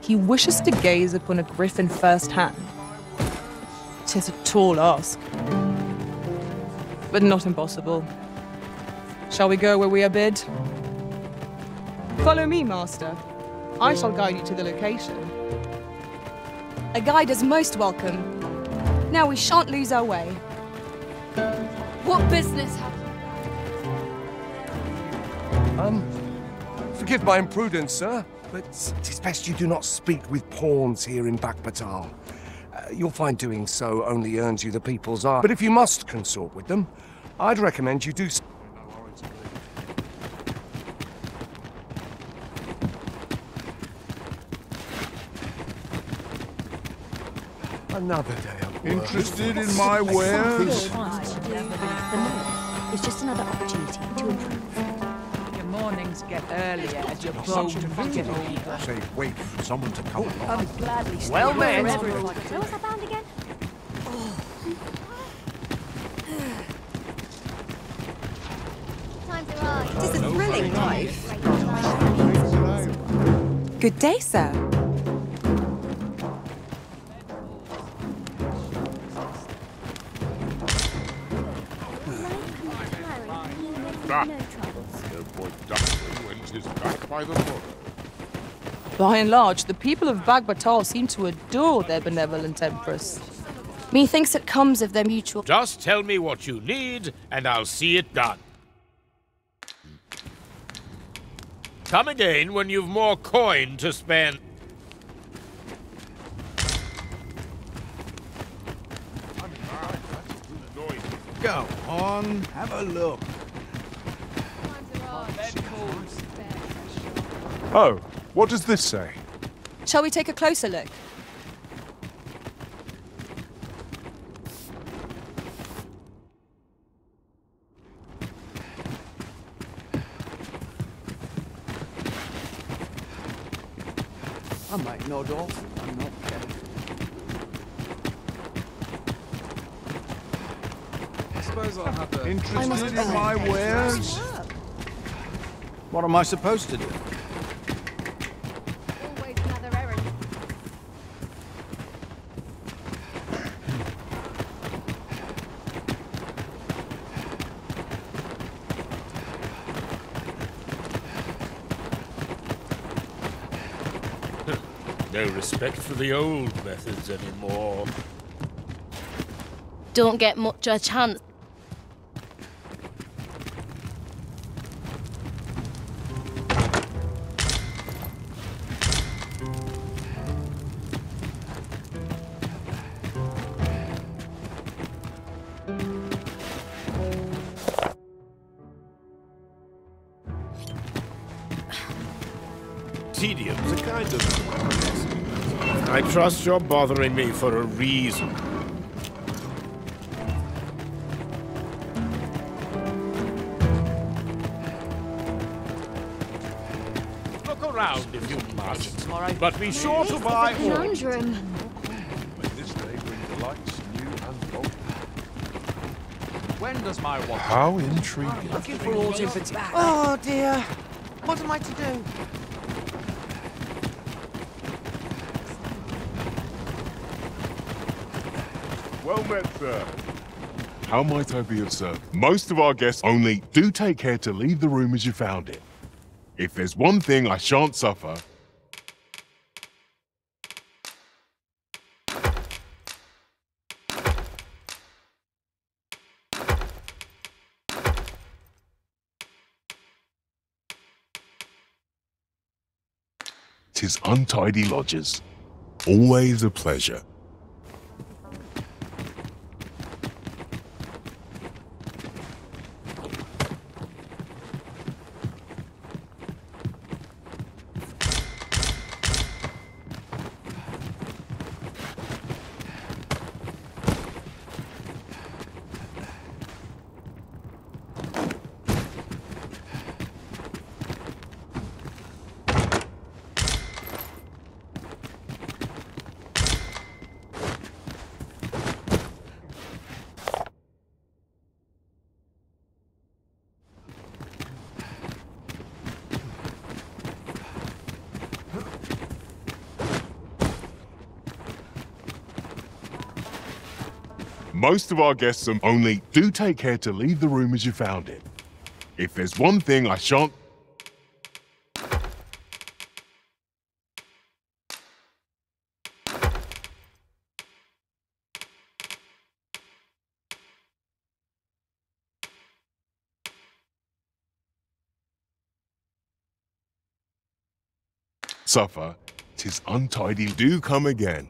He wishes to gaze upon a griffin firsthand. 'Tis a tall ask, but not impossible. Shall we go where we are bid? Follow me, master. I shall guide you to the location. A guide is most welcome. Now we shan't lose our way. What business have Forgive my imprudence, sir, but 'tis best you do not speak with pawns here in Baghbatal. You'll find doing so only earns you the people's eye. But if you must consort with them, I'd recommend you do so. Another day of work. Interested in my wares? It's just another opportunity to improve. Your mornings get earlier as your bones get older. Say, wait for someone to come along. I would gladly stay Well for met. everyone. Where was I bound again? Time to ride. It is a thrilling life. Good day, sir. No troubles. No point ducking when 'tis back by the border. By and large, the people of Baghbatal seem to adore their benevolent empress. Methinks it comes of their mutual... Just tell me what you need, and I'll see it done. Come again when you've more coin to spend. Go on, have a look. Oh, what does this say? Shall we take a closer look? I might nod off if I'm not careful. I suppose I'll have a... Interested in my wares? What am I supposed to do? Always another errand. No respect for the old methods anymore. Don't get much a chance. Tedium's a kind of... I trust you're bothering me for a reason. Look around if you must, but be sure to buy all. Conundrum. May this day bring delights new and old. When does my watch... How intriguing. Looking for all in particular. Oh dear. What am I to do? Well met, sir. How might I be of service? Most of our guests only do take care to leave the room as you found it. If there's one thing I shan't suffer, tis untidy lodgers. Always a pleasure. most of our guests are only do take care to leave the room as you found it. If there's one thing I shan't... suffer, 'tis untidy. Do come again.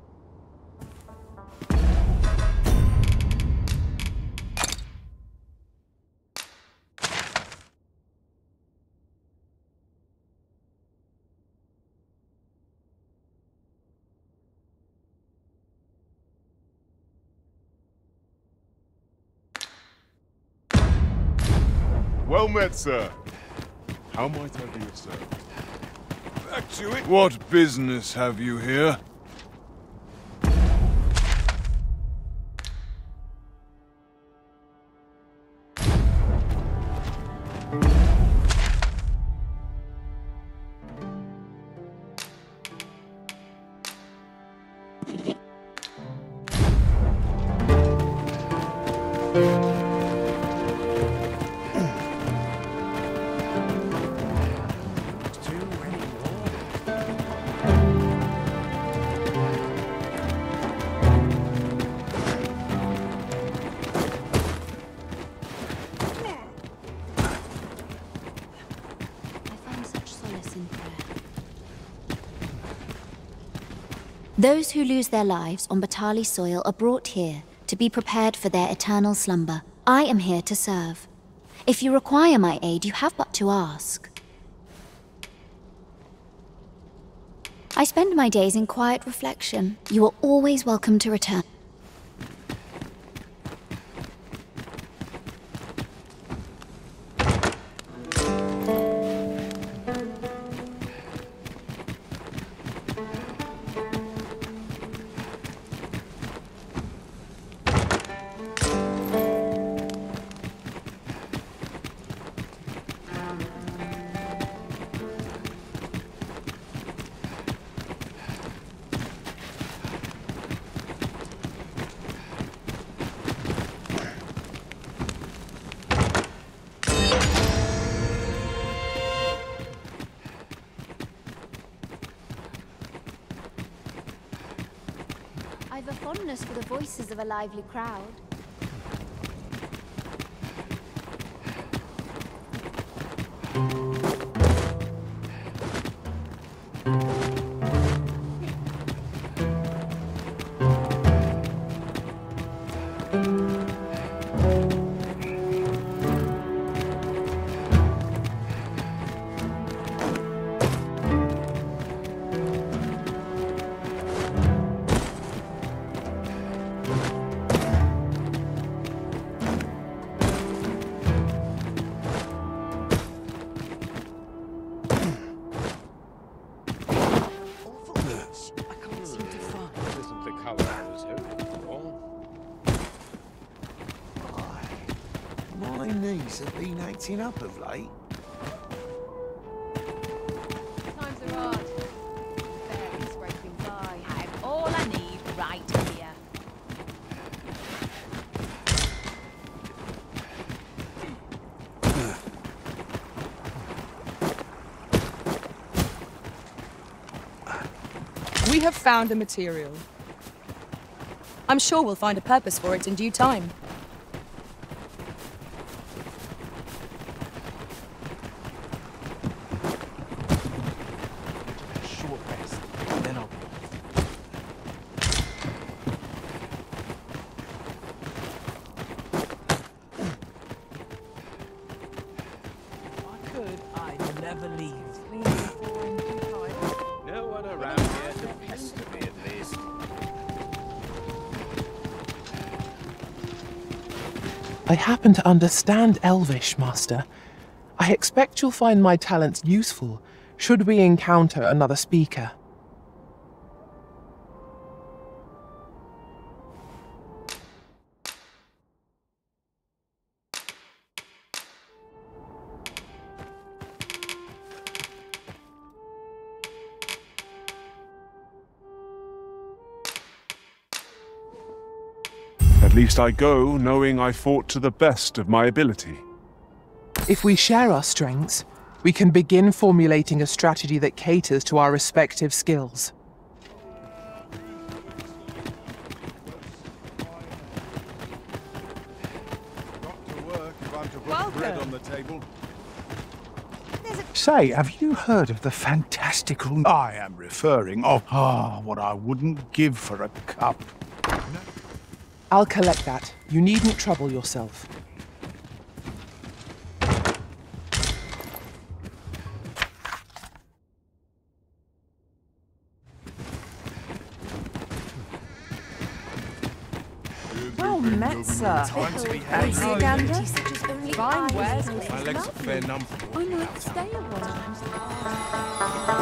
Well met, sir. How might I be of service? Back to it. What business have you here? Those who lose their lives on Batali soil are brought here to be prepared for their eternal slumber. I am here to serve. If you require my aid, you have but to ask. I spend my days in quiet reflection. You are always welcome to return. I've a fondness for the voices of a lively crowd. Have been acting up of late. Times are hard. Fairies breaking by. I have all I need right here. We have found a material. I'm sure we'll find a purpose for it in due time. Never leave. No one around here to pester me, at least. I happen to understand Elvish, Master. I expect you'll find my talents useful should we encounter another speaker. At least I go knowing I fought to the best of my ability. If we share our strengths, we can begin formulating a strategy that caters to our respective skills. Bread on the table. Say, have you heard of the fantastical... I am referring of... what I wouldn't give for a cup. I'll collect that. You needn't trouble yourself. Well met, sir. Gander? Fine wares. My legs are fair numb. I might stay a while.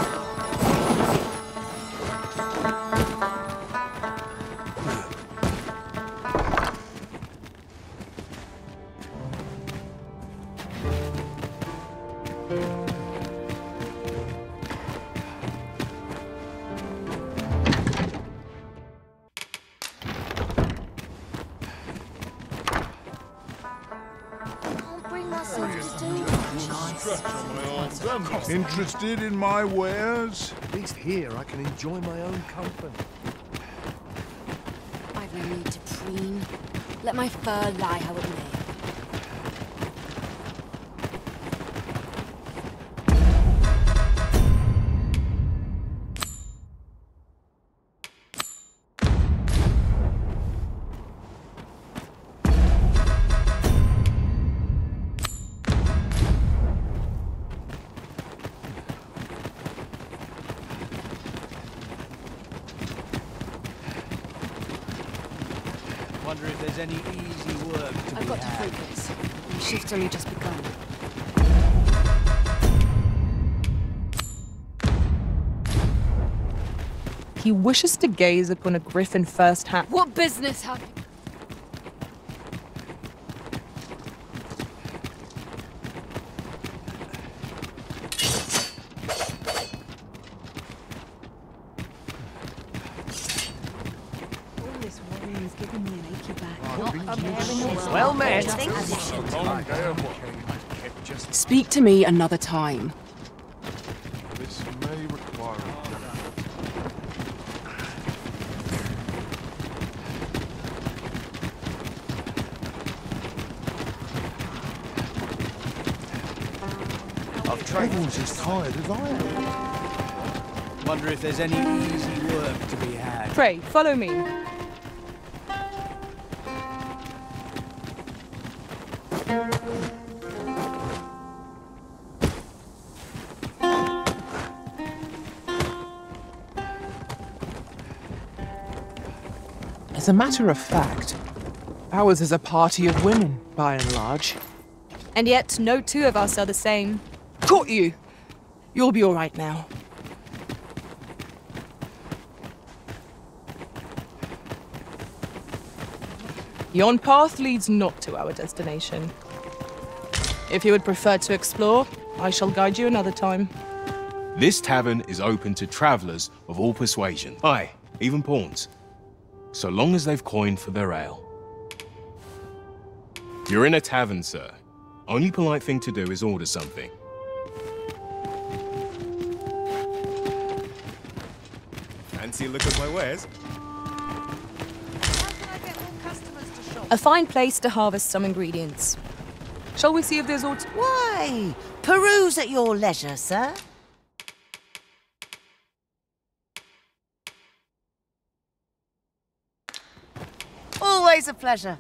Interested in my wares? At least here I can enjoy my own company. I've no need to preen. Let my fur lie how it may. Wonder if there's any easy work to I've got to focus. My shift's only just begun. He wishes to gaze upon a griffin firsthand. What business have you? Well met. Speak to me another time. This may require Everyone's as tired as I am. Wonder if there's any easy work to be had. Pray, follow me. As a matter of fact, ours is a party of women, by and large. And yet, no two of us are the same. Caught you! You'll be all right now. Yon path leads not to our destination. If you would prefer to explore, I shall guide you another time. This tavern is open to travelers of all persuasion. Aye, even pawns. So long as they've coined for their ale. You're in a tavern, sir. Only polite thing to do is order something. Fancy a look at my wares? A fine place to harvest some ingredients. Shall we see if there's aught... Why? Peruse at your leisure, sir. Always a pleasure.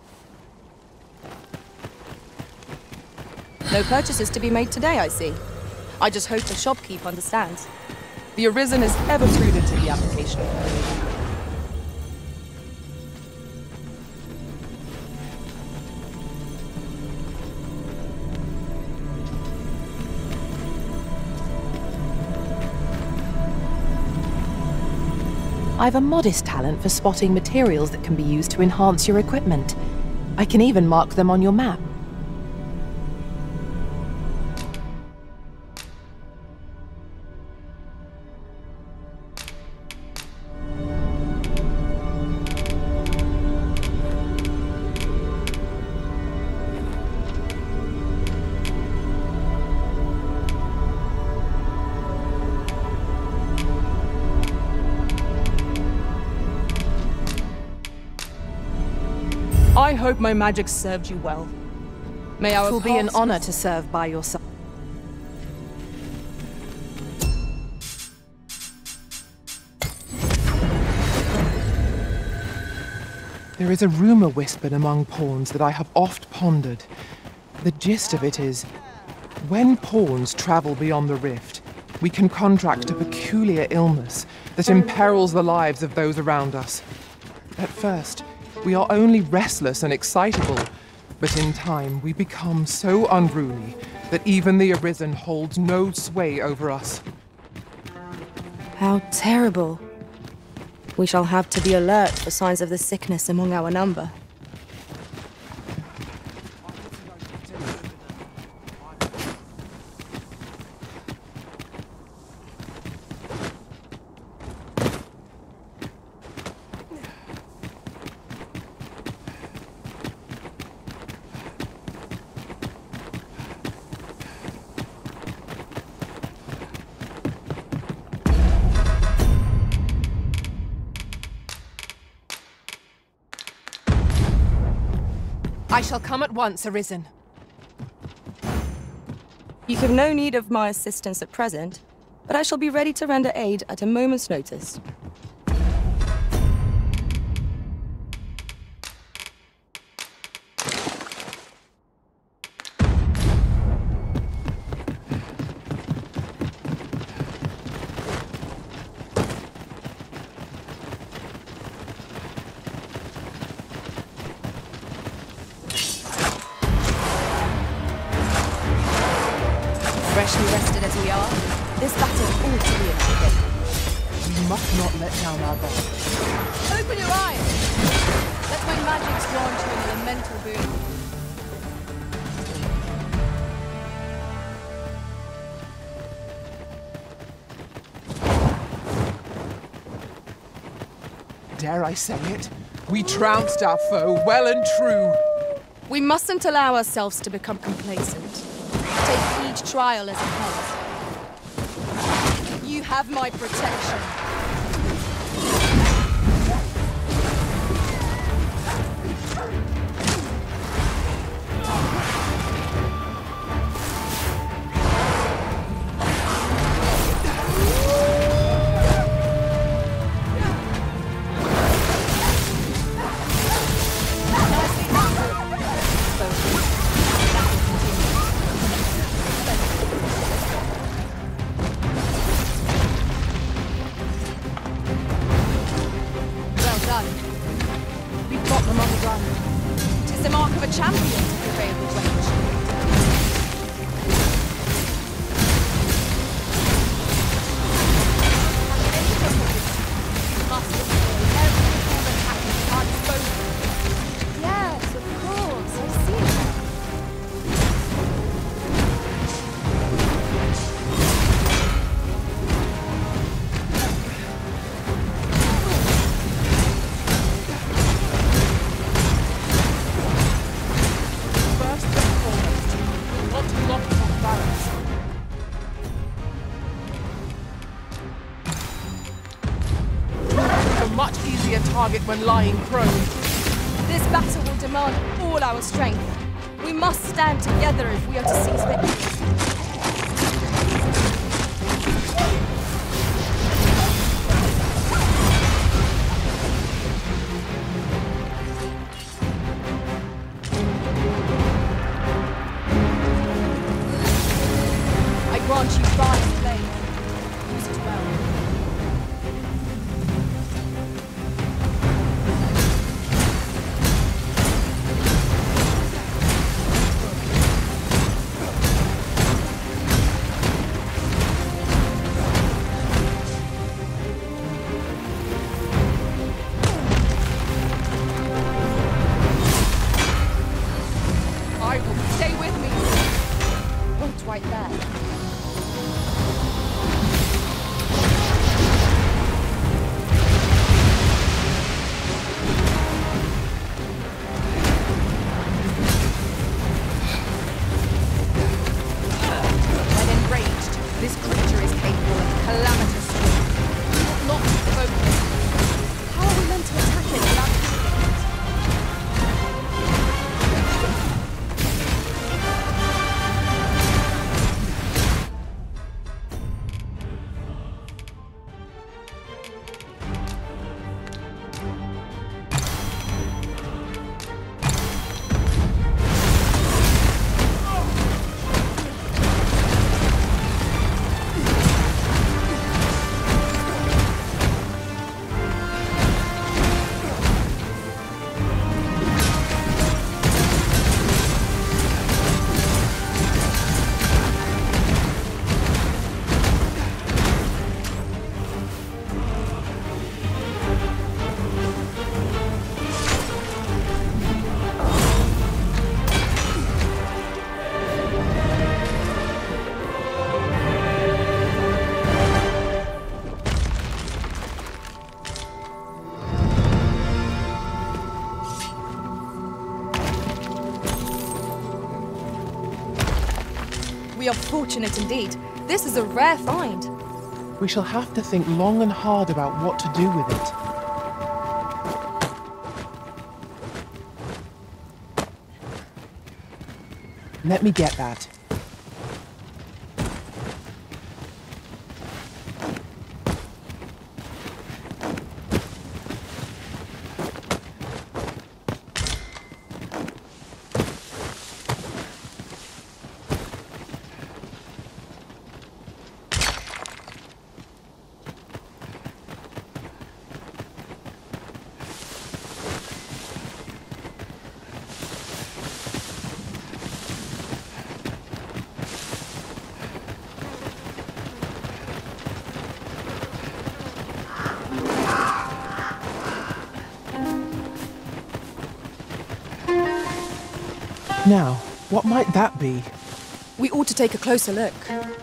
No purchases to be made today, I see. I just hope the shopkeep understands. The Arisen is ever prudent in the application. I've a modest talent for spotting materials that can be used to enhance your equipment. I can even mark them on your map. I hope my magic served you well. May our It will be an paths- honor to serve by your side. There is a rumor whispered among pawns that I have oft pondered. The gist of it is, when pawns travel beyond the rift, we can contract a peculiar illness that imperils the lives of those around us. At first, we are only restless and excitable, but in time we become so unruly that even the Arisen holds no sway over us. How terrible. We shall have to be alert for signs of the sickness among our number. I shall come at once, Arisen. You have no need of my assistance at present, but I shall be ready to render aid at a moment's notice. Freshly rested as we are, this battle ought to be an epic. We must not let down our guard. Open your eyes! Let my magic grant you an elemental boon. Dare I say it? We trounced our foe well and true. We mustn't allow ourselves to become complacent. Take each trial as it comes. You have my protection. Target when lying prone. This battle will demand all our strength. We must stand together if we are to seize victory. I grant you Fire's blade. Use it well. Right there. When enraged, this creature is capable of calamitous strength. Not focused. How are we meant to attack it without Fortunate indeed. This is a rare find. We shall have to think long and hard about what to do with it. Let me get that. Now, what might that be? We ought to take a closer look.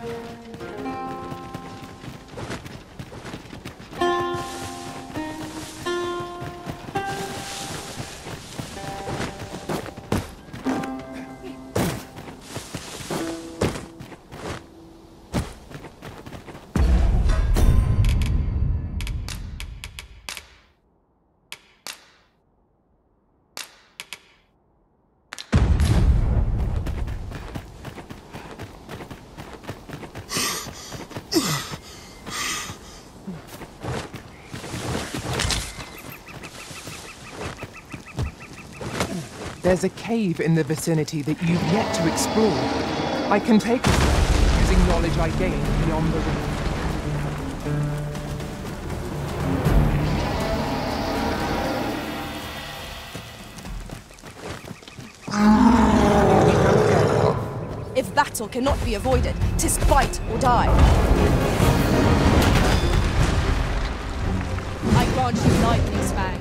There's a cave in the vicinity that you've yet to explore. I can take us there, using knowledge I gained beyond the rift. If battle cannot be avoided, 'tis fight or die. I grant you lightning's fangs.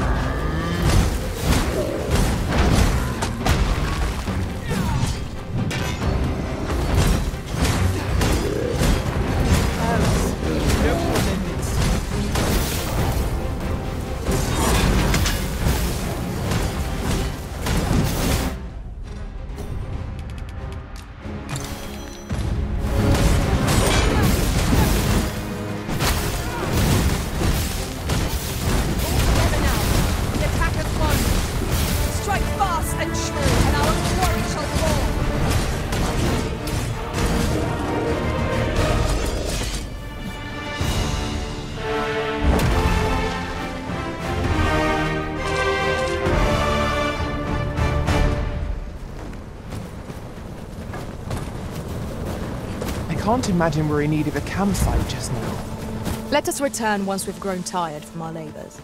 I can't imagine we're in need of a campsite just now. Let us return once we've grown tired from our labors.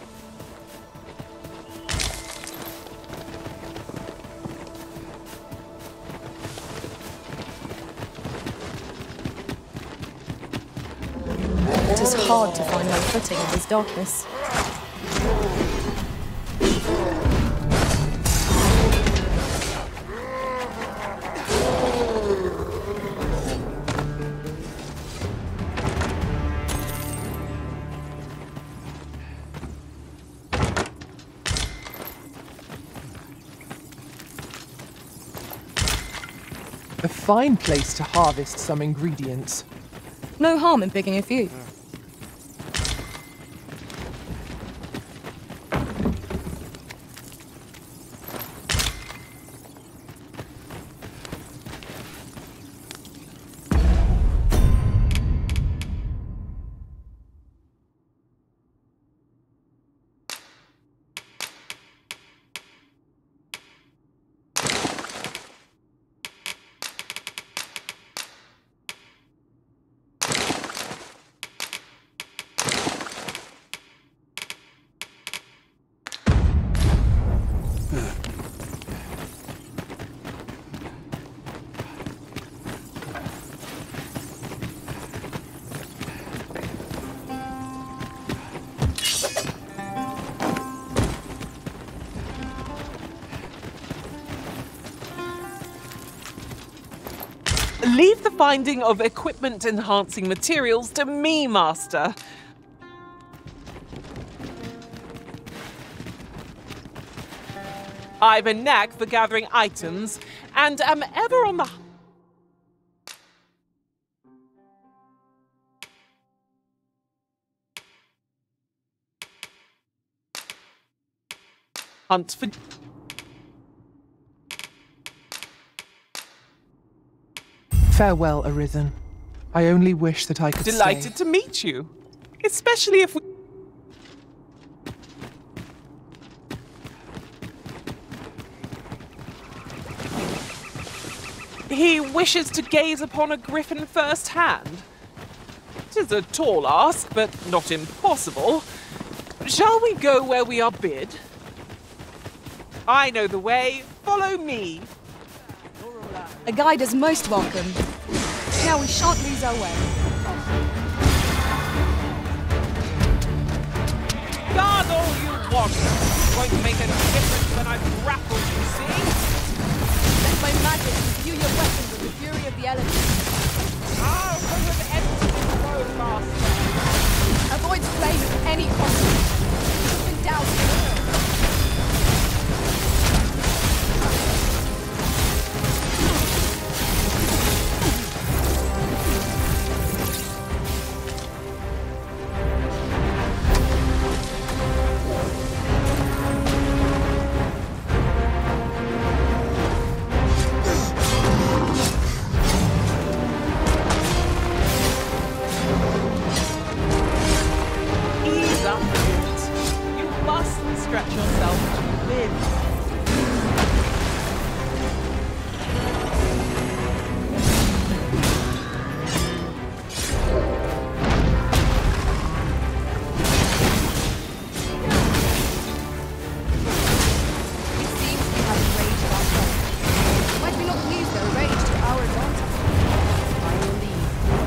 It is hard to find my footing in this darkness. A fine place to harvest some ingredients. No harm in picking a few. Leave the finding of equipment-enhancing materials to me, Master. I've a knack for gathering items, and am ever on the hunt for... Farewell, Arisen. I only wish that I could Delighted to meet you. Especially if we... He wishes to gaze upon a griffin firsthand. 'Tis a tall ask, but not impossible. Shall we go where we are bid? I know the way. Follow me. A guide is most welcome. Now we shan't lose our way. Guard all you want. Won't make any difference when I've grappled, you see? Let my magic imbue your weapons with the fury of the elements. I'll go with empty road, master. Avoid flame at any cost. You've been doubted. Stretch yourself to win. It seems we have rage of ourselves. Might we not use their rage to our advantage? I will leave.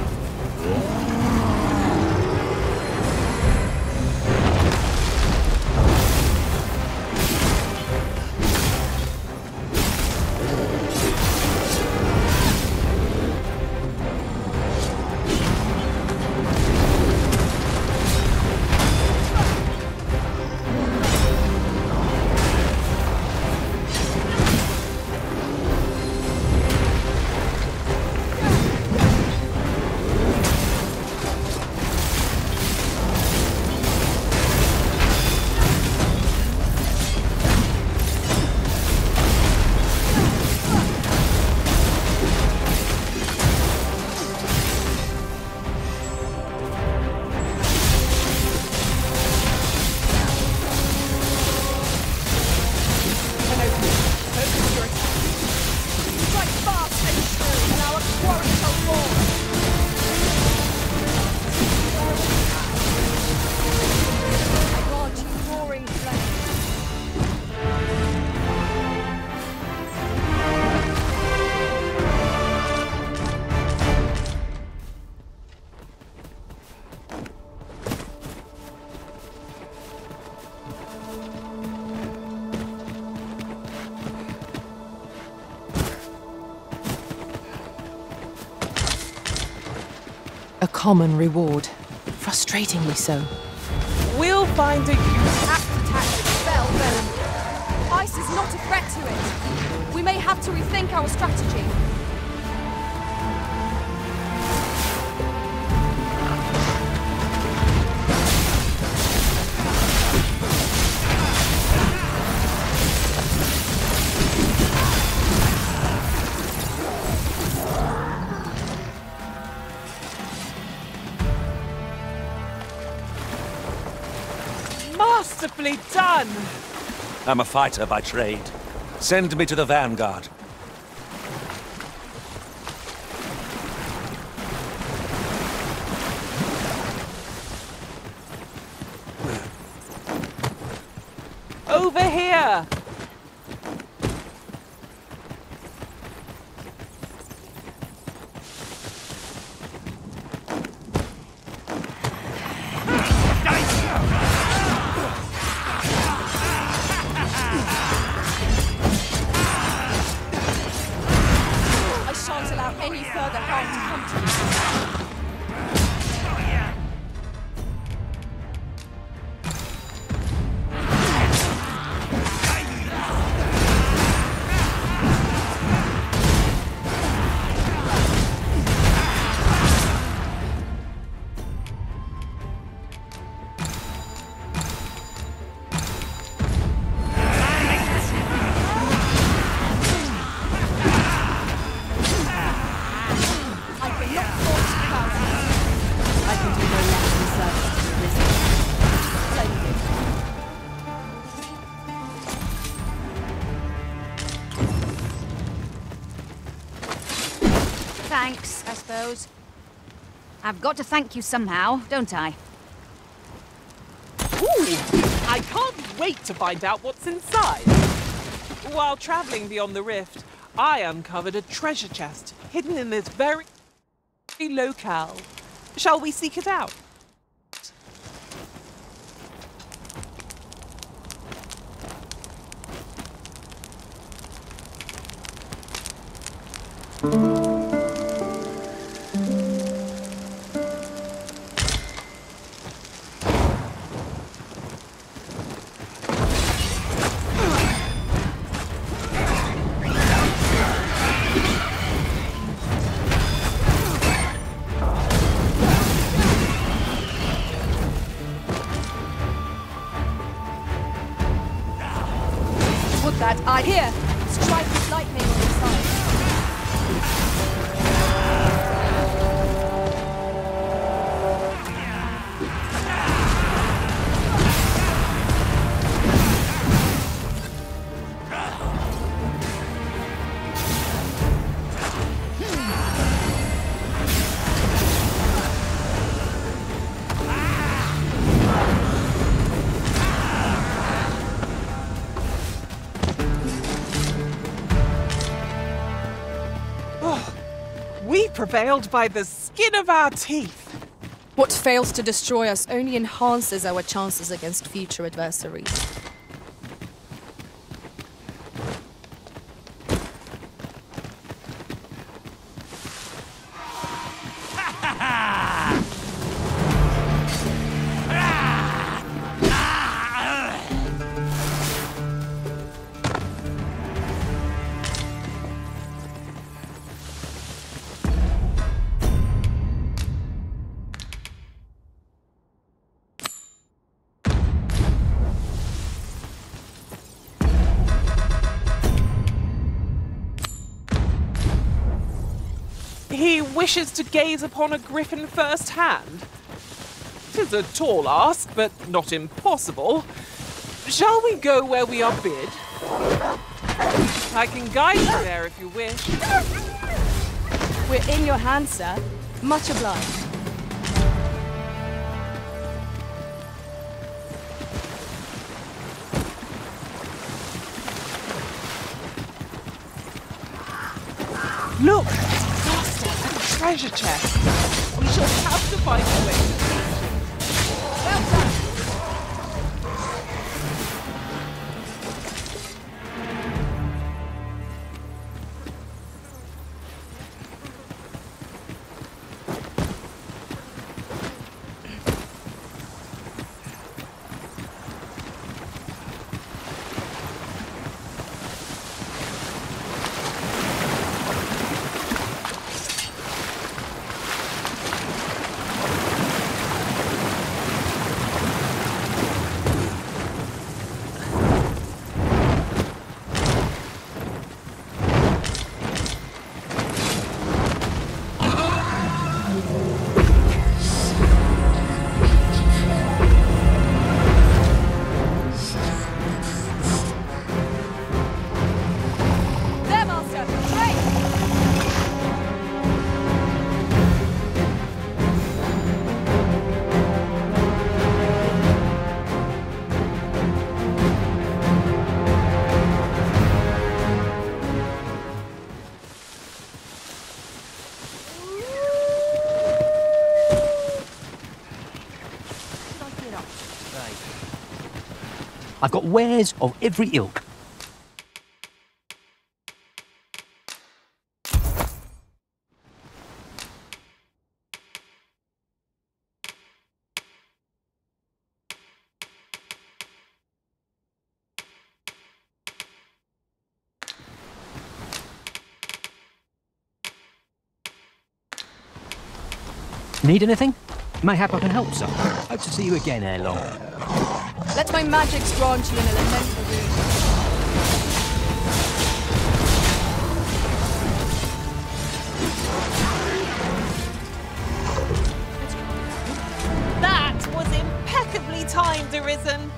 A common reward. Frustratingly so. We'll find a use. Apt to tackle the spell, then. Ice is not a threat to it. We may have to rethink our strategy. Masterfully done! I'm a fighter by trade. Send me to the vanguard. Over here! suppose. I've got to thank you somehow, don't I? Ooh! I can't wait to find out what's inside. While traveling beyond the rift, I uncovered a treasure chest hidden in this very locale. Shall we seek it out? Here, strike with lightning on the side. We prevailed by the skin of our teeth. What fails to destroy us only enhances our chances against future adversaries. He wishes to gaze upon a griffin firsthand. 'Tis a tall ask, but not impossible. Shall we go where we are bid? I can guide you there if you wish. We're in your hands, sir. Much obliged. Look! Treasure chest. We shall have to find a way to reach it. Well done. I've got wares of every ilk. Need anything? Mayhap I can help, sir. Hope to see you again ere long. Let my magics grant you an elemental boon. That was impeccably timed, Arisen.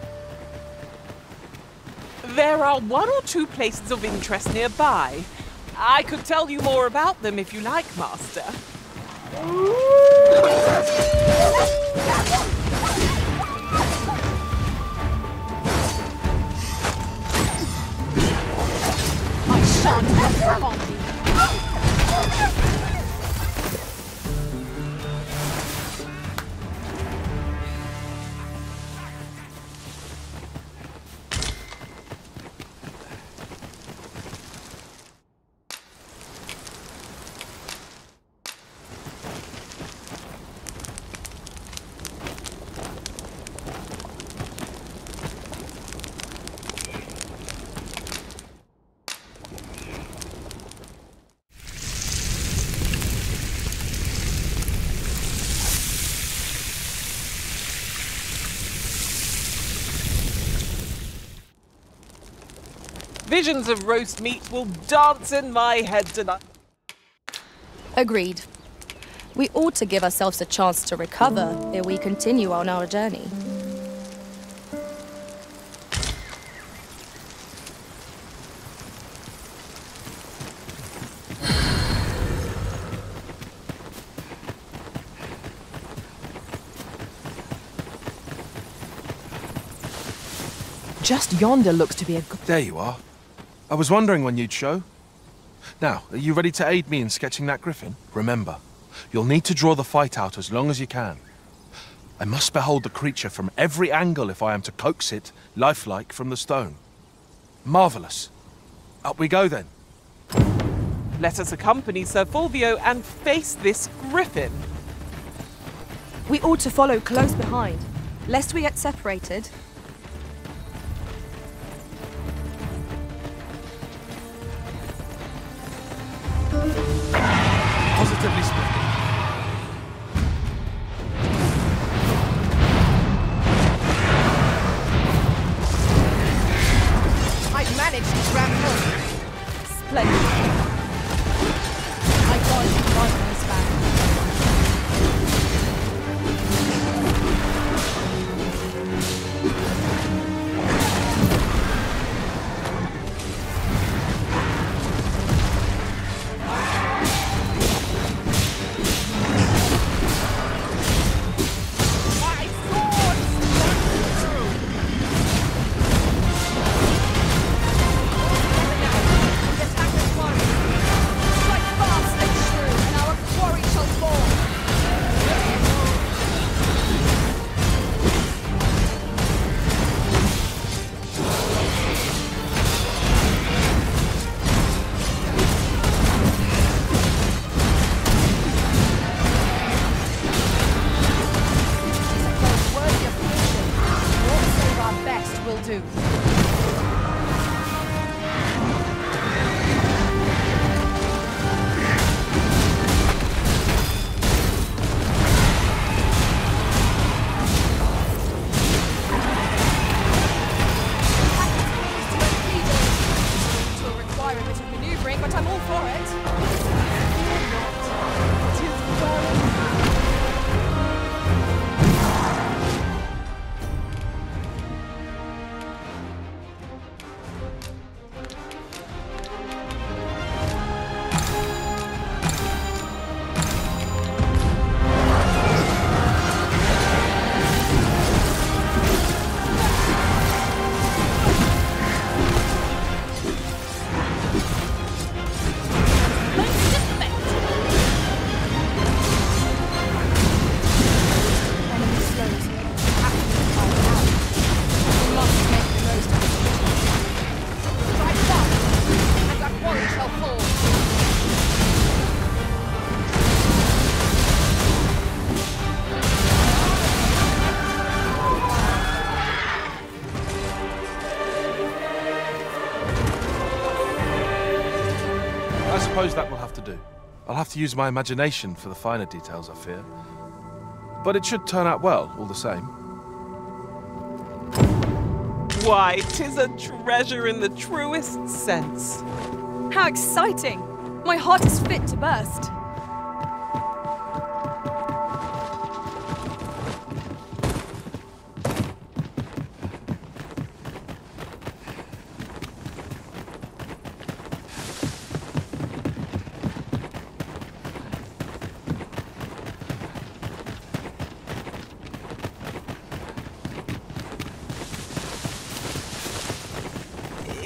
There are one or two places of interest nearby. I could tell you more about them if you like, Master. I shan't have on thee. Visions of roast meat will dance in my head tonight. Agreed. We ought to give ourselves a chance to recover ere we continue on our journey. Just yonder looks to be a good... There you are. I was wondering when you'd show. Now, are you ready to aid me in sketching that griffin? Remember, you'll need to draw the fight out as long as you can. I must behold the creature from every angle if I am to coax it, lifelike, from the stone. Marvellous. Up we go, then. Let us accompany Sir Fulvio and face this griffin. We ought to follow close behind, lest we get separated. Positively splendid. I've managed to grab hold. Splendid. I got it right on his back. I suppose that will have to do. I'll have to use my imagination for the finer details, I fear. But it should turn out well, all the same. Why, 'tis a treasure in the truest sense. How exciting! My heart is fit to burst.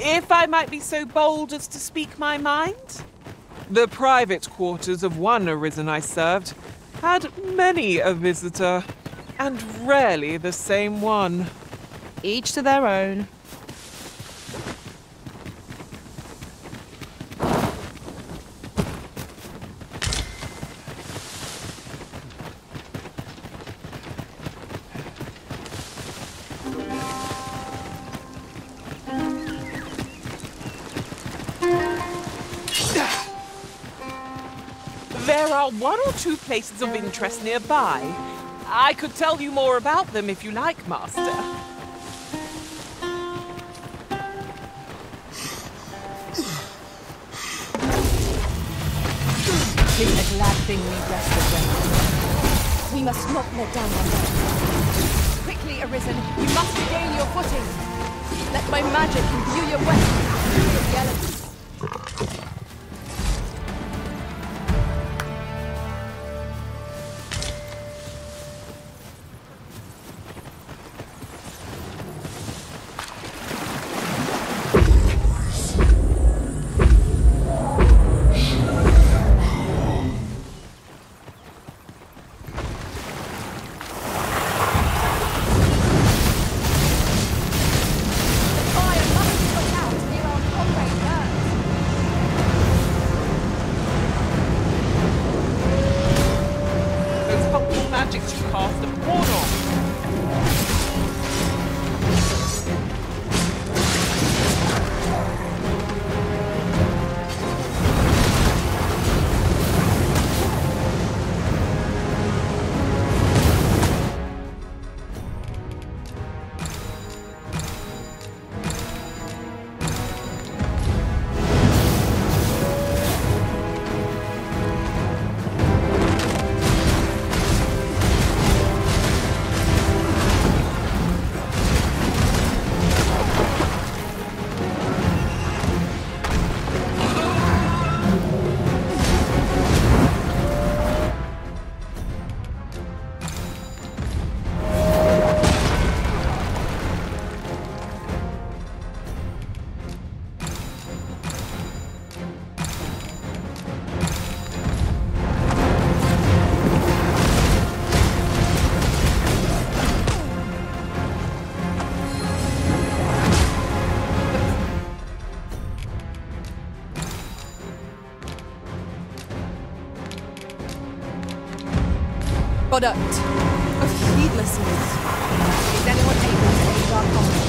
If I might be so bold as to speak my mind, the private quarters of one Arisen I served had many a visitor, and rarely the same one. Each to their own. There are one or two places of interest nearby. I could tell you more about them if you like, Master. Tis a glad thing we rested well. We must not let down our guard. Quickly, Arisen, you must regain your footing. Let my magic imbue your weapons with the elements. Product of heedlessness. Is anyone able to aid our cause?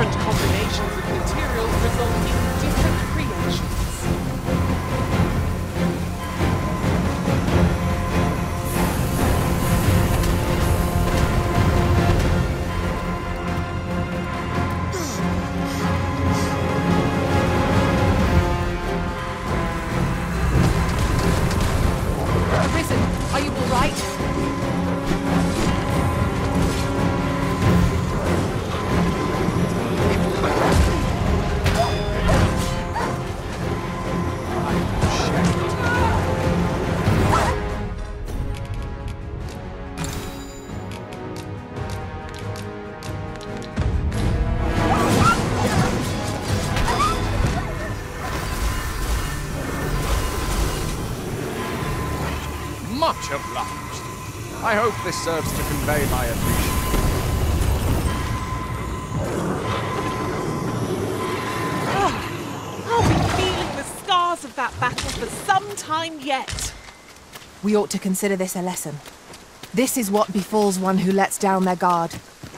Different combinations of materials result in different creations. Arisen, are you all right? Much obliged. I hope this serves to convey my appreciation. I'll be feeling the scars of that battle for some time yet. We ought to consider this a lesson. This is what befalls one who lets down their guard.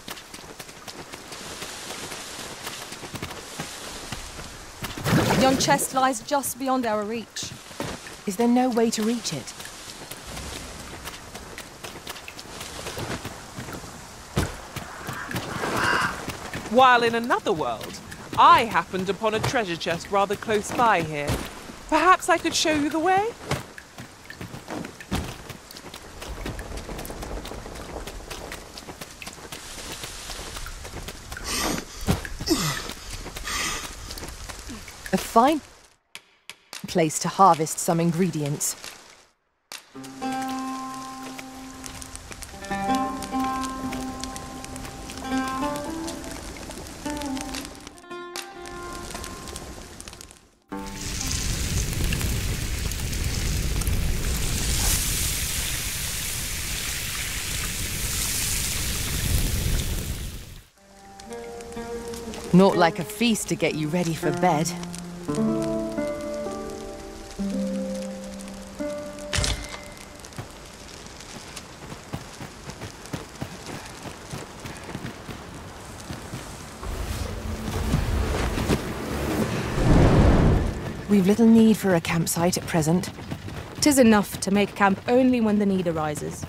Yon chest lies just beyond our reach. Is there no way to reach it? While in another world, I happened upon a treasure chest rather close by here. Perhaps I could show you the way? A fine place to harvest some ingredients. Not like a feast to get you ready for bed. We've little need for a campsite at present. 'Tis enough to make camp only when the need arises.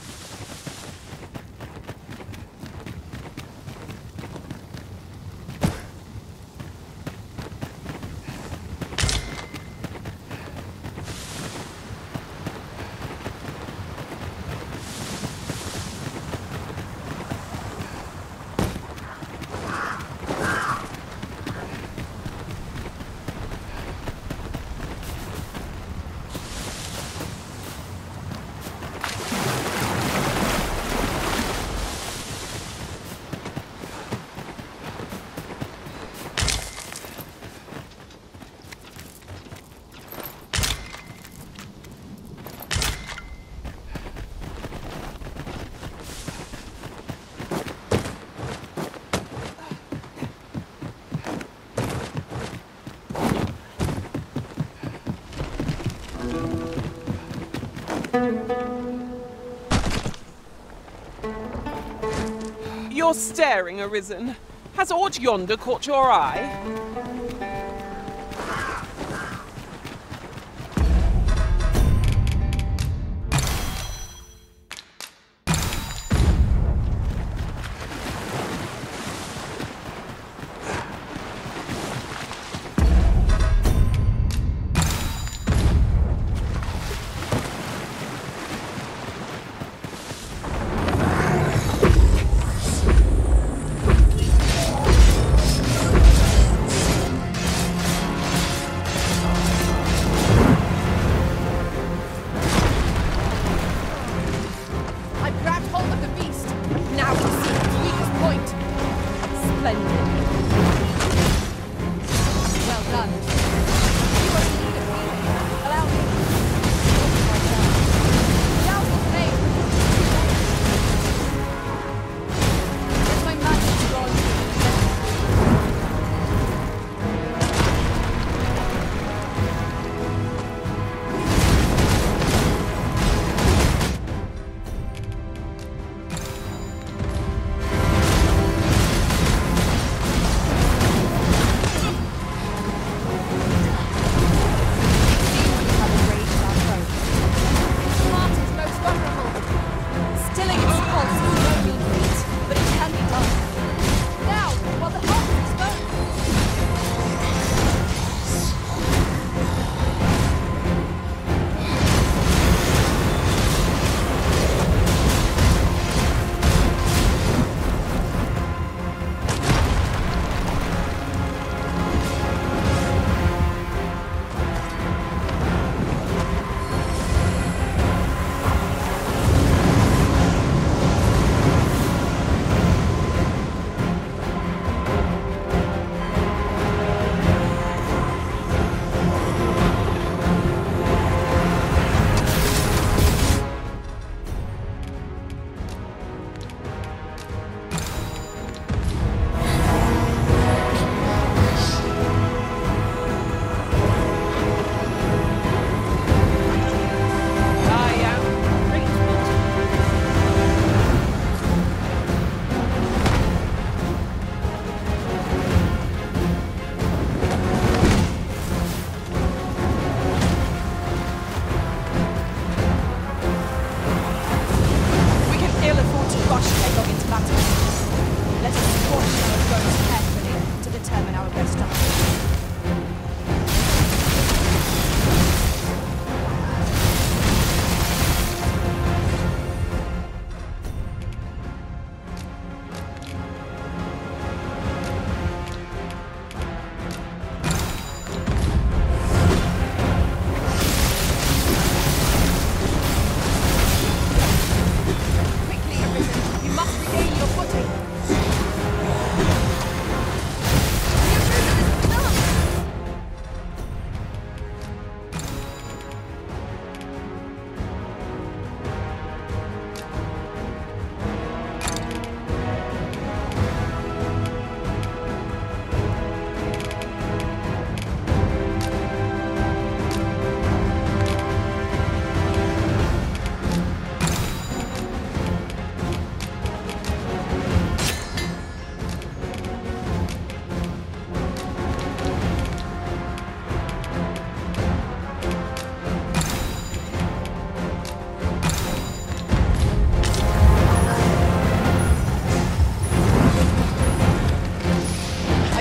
You're staring, Arisen. Has aught yonder caught your eye?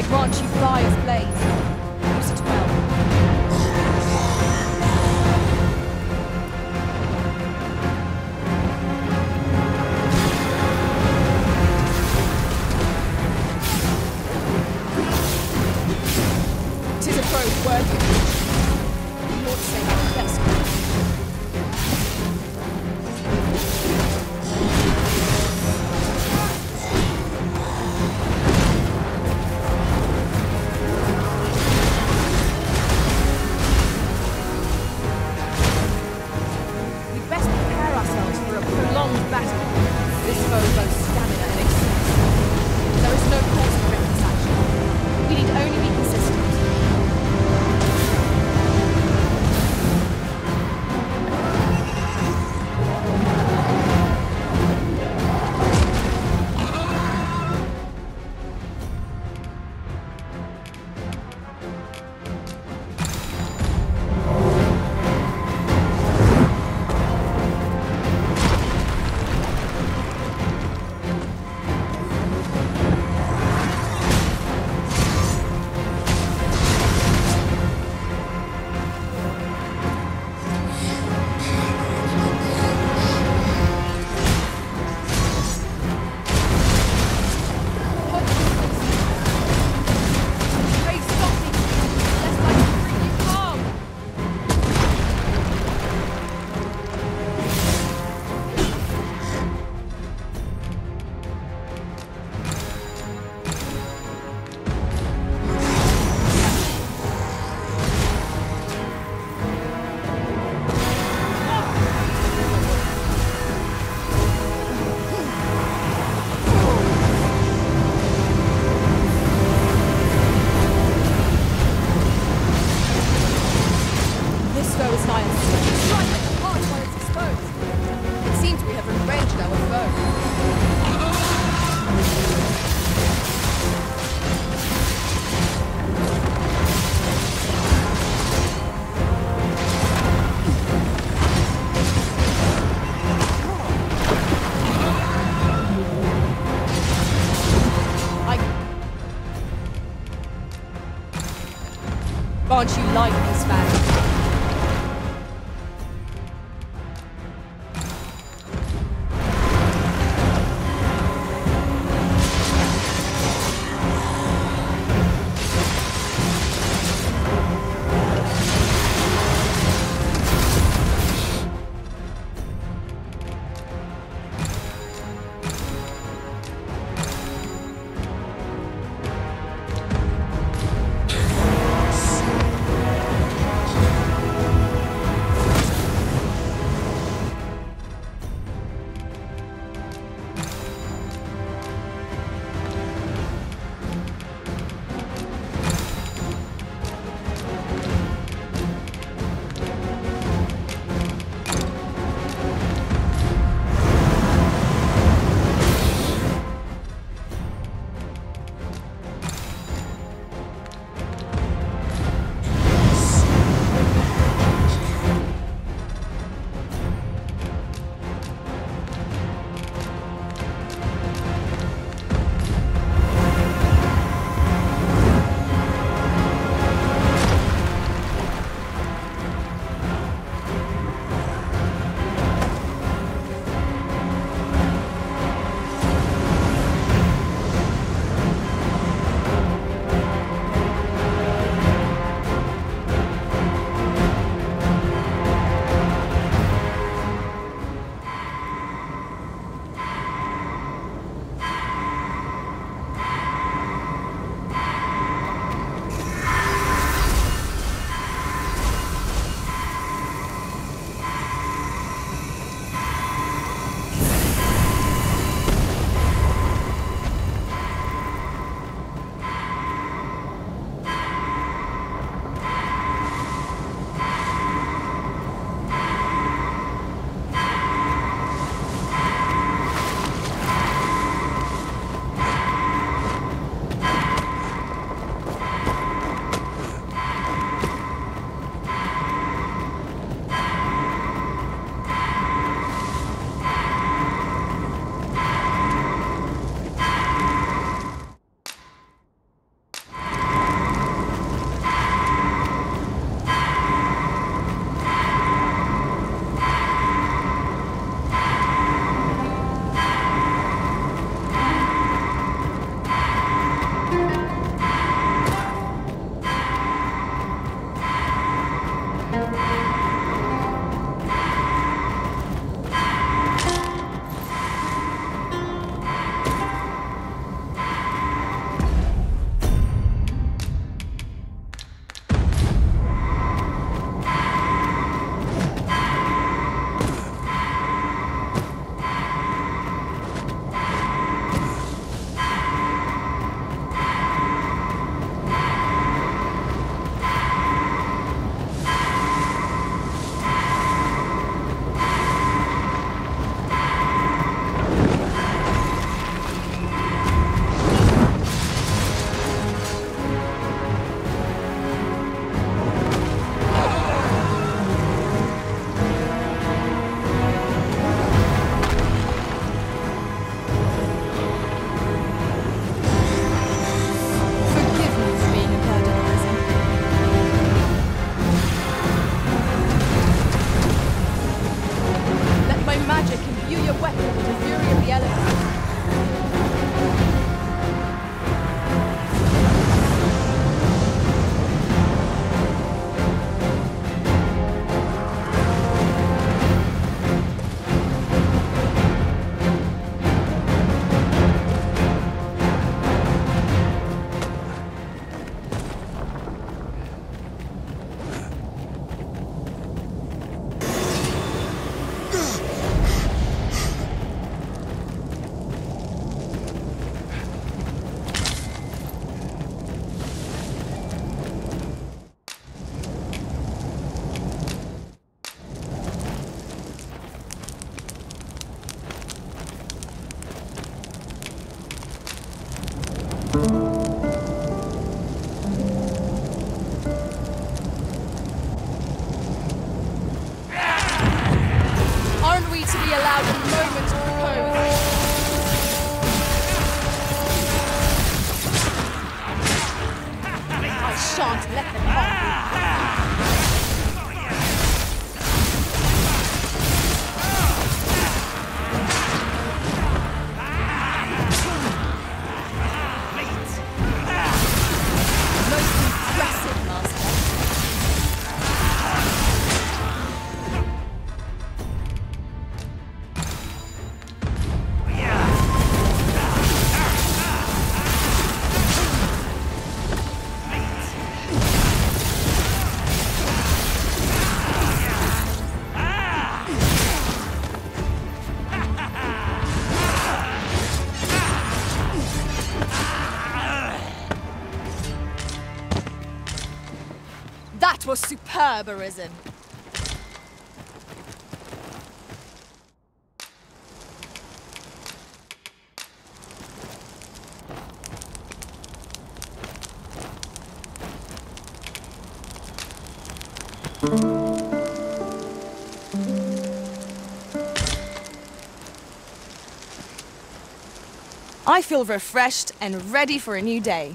I grant you fire's blaze. Use it well. Tis a probe worthy of you. You ought to say that best. We'd best prepare ourselves for a prolonged battle. This foe boasts stamina and excess. There is no cause for reckless action. We need only be consistent. Aren't you like this man? shan't let them harm you. Most impressive, Master. That was superb, Arisen. I feel refreshed and ready for a new day.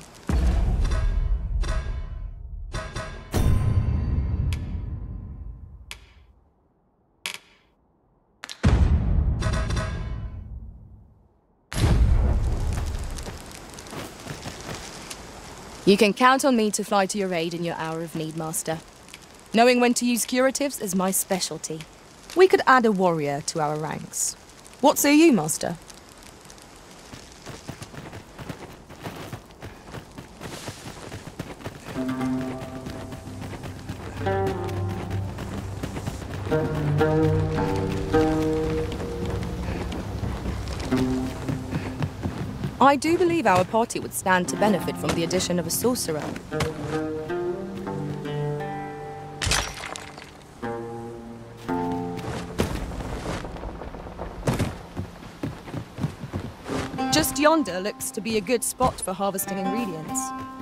You can count on me to fly to your aid in your hour of need, Master. Knowing when to use curatives is my specialty. We could add a warrior to our ranks. What say you, Master? I do believe our party would stand to benefit from the addition of a sorcerer. Just yonder looks to be a good spot for harvesting ingredients.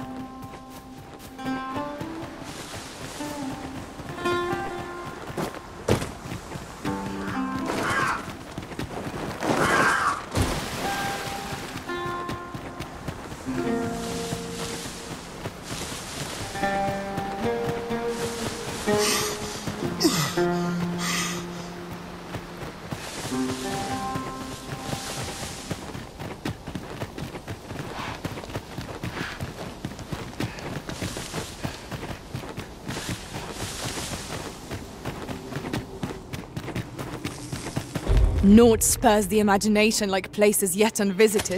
Naught spurs the imagination like places yet unvisited.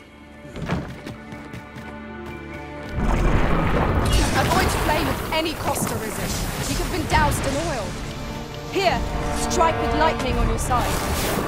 Avoid flame at any cost, Arisen. You have been doused in oil. Here, strike with lightning on your side.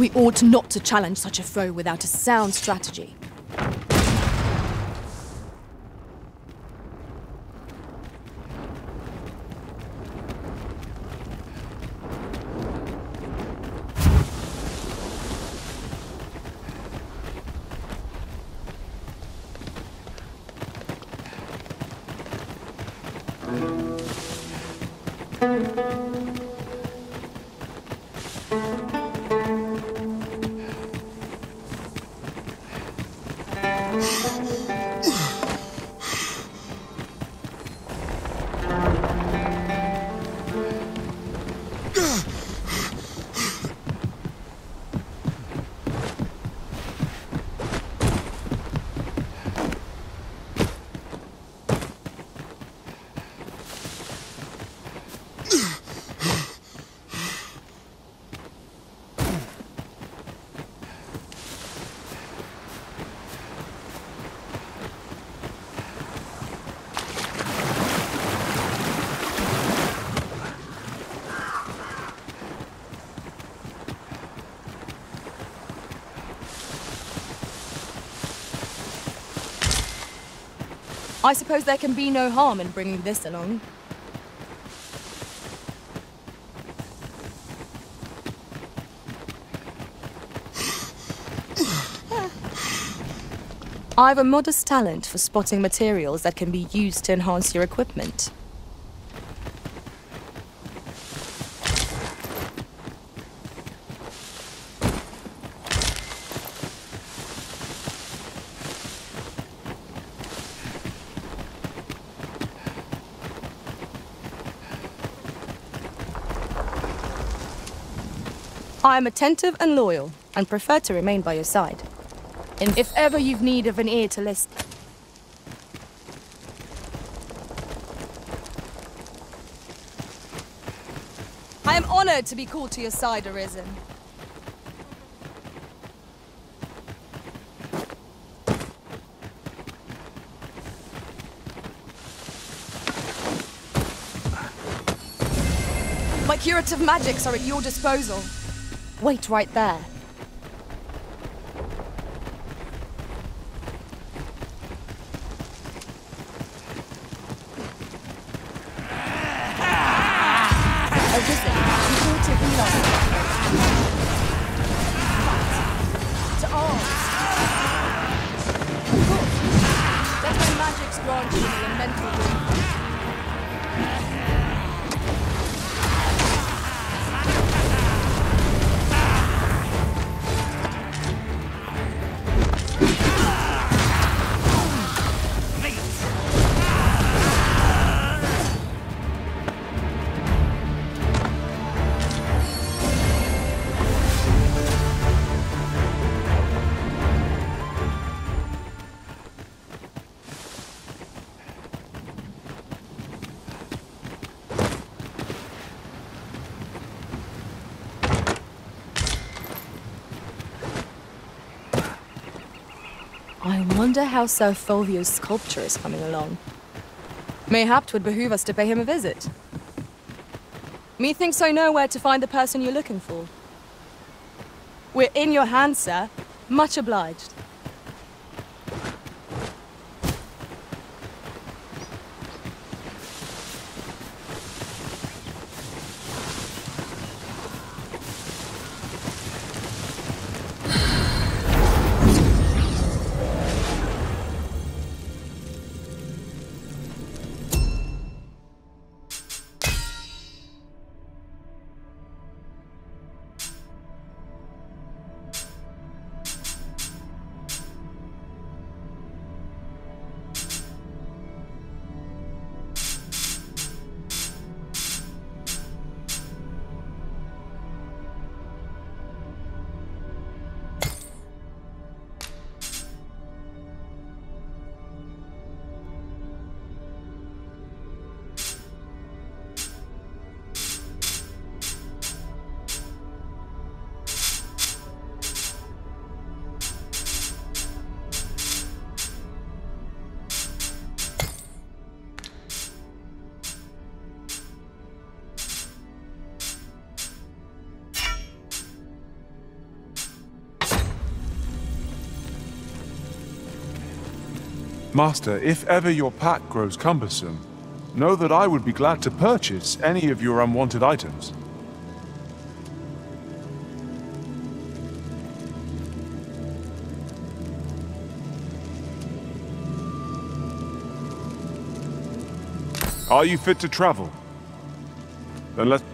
We ought not to challenge such a foe without a sound strategy. I suppose there can be no harm in bringing this along. I have a modest talent for spotting materials that can be used to enhance your equipment. I am attentive and loyal, and prefer to remain by your side. And if ever you've need of an ear to listen... I am honored to be called to your side, Arisen. My curative magics are at your disposal. Wait right there. Arisen, curative knowledge. To arms. Good. Let my magics grant you the elemental wisdom. I wonder how Sir Fulvio's sculpture is coming along. Mayhap 'twould behoove us to pay him a visit. Methinks I know where to find the person you're looking for. We're in your hands, sir. Much obliged. Master, if ever your pack grows cumbersome, know that I would be glad to purchase any of your unwanted items. Are you fit to travel? Then let's...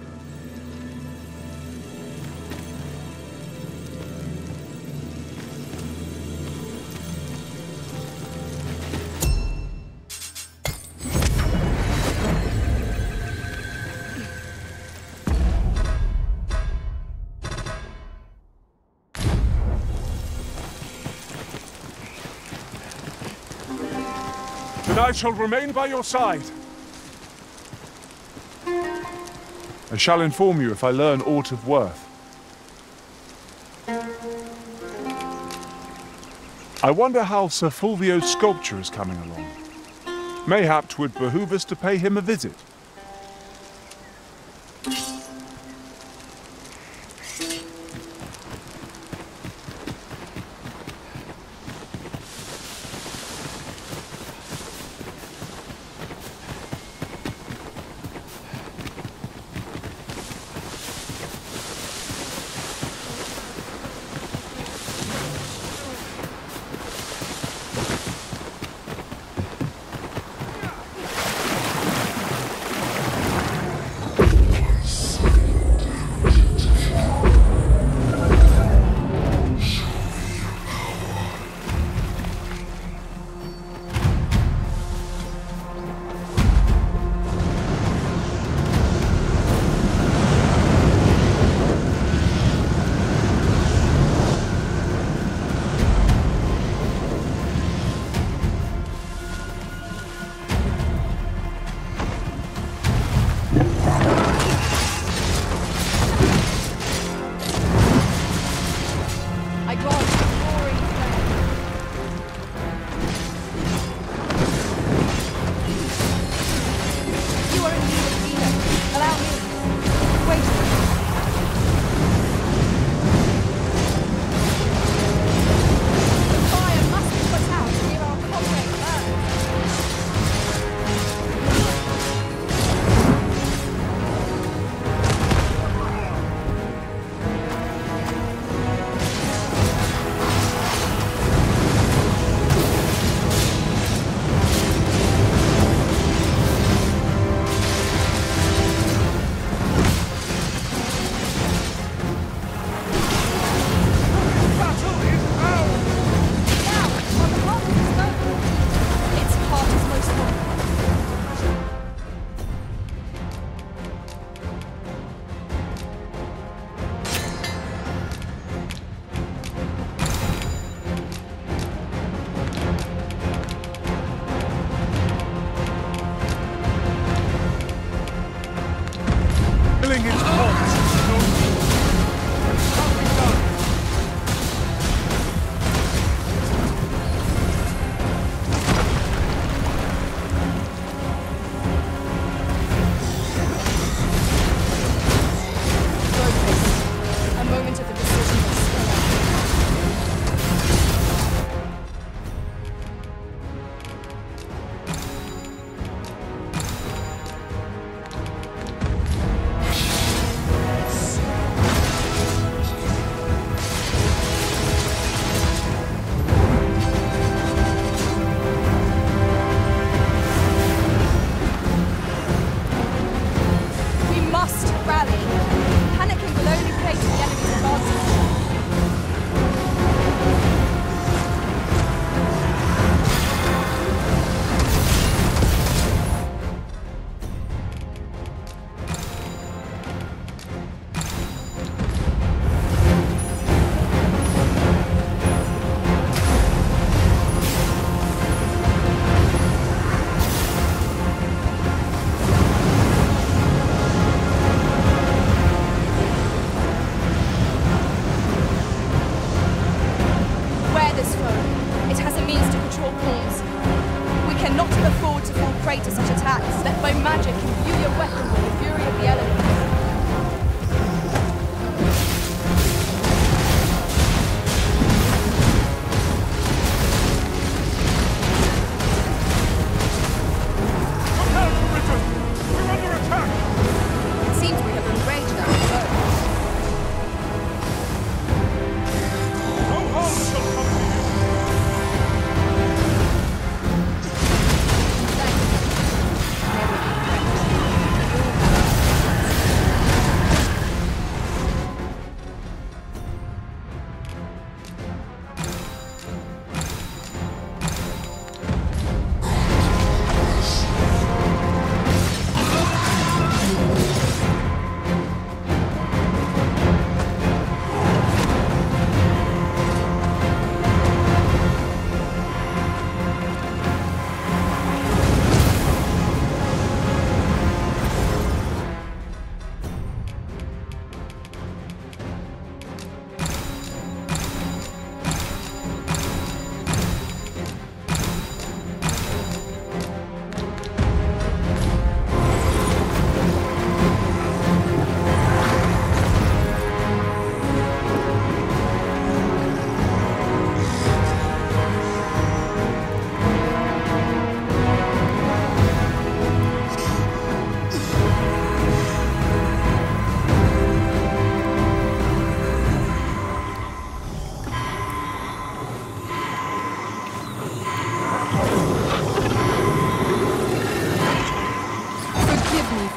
Then I shall remain by your side. I shall inform you if I learn aught of worth. I wonder how Sir Fulvio's sculpture is coming along. Mayhap 'twould behoove us to pay him a visit.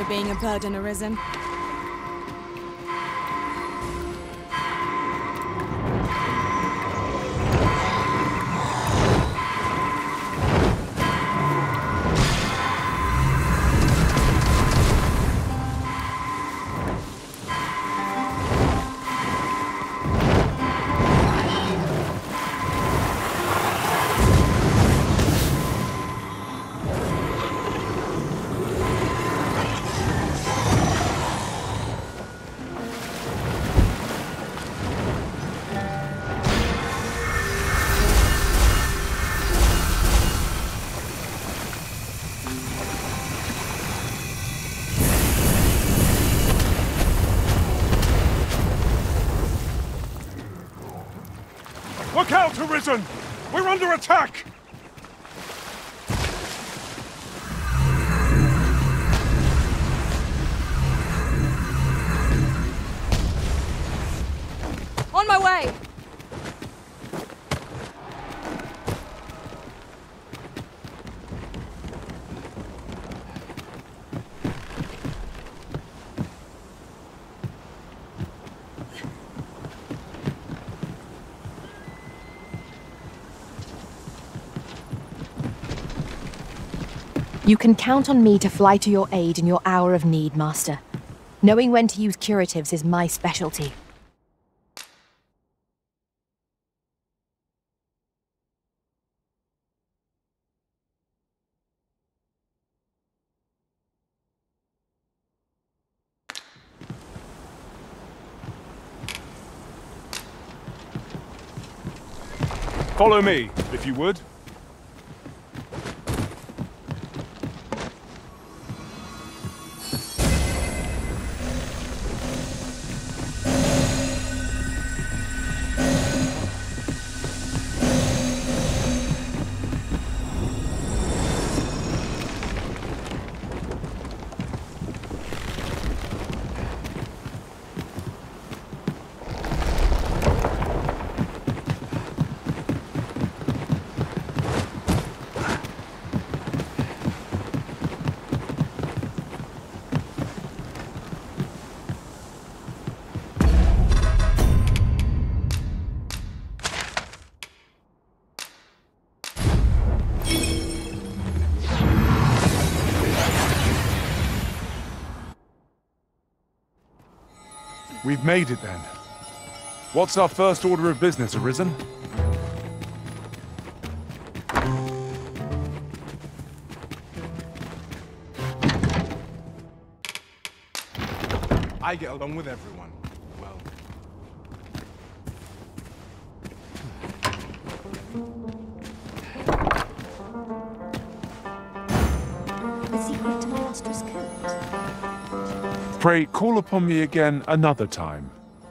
for being a burden, Arisen. Look out, Arisen! We're under attack! On my way! You can count on me to fly to your aid in your hour of need, Master. Knowing when to use curatives is my specialty. Follow me, if you would. We've made it then. What's our first order of business, Arisen? I get along with everyone. Well. The secret to my lustrous coat. Pray, call upon me again another time.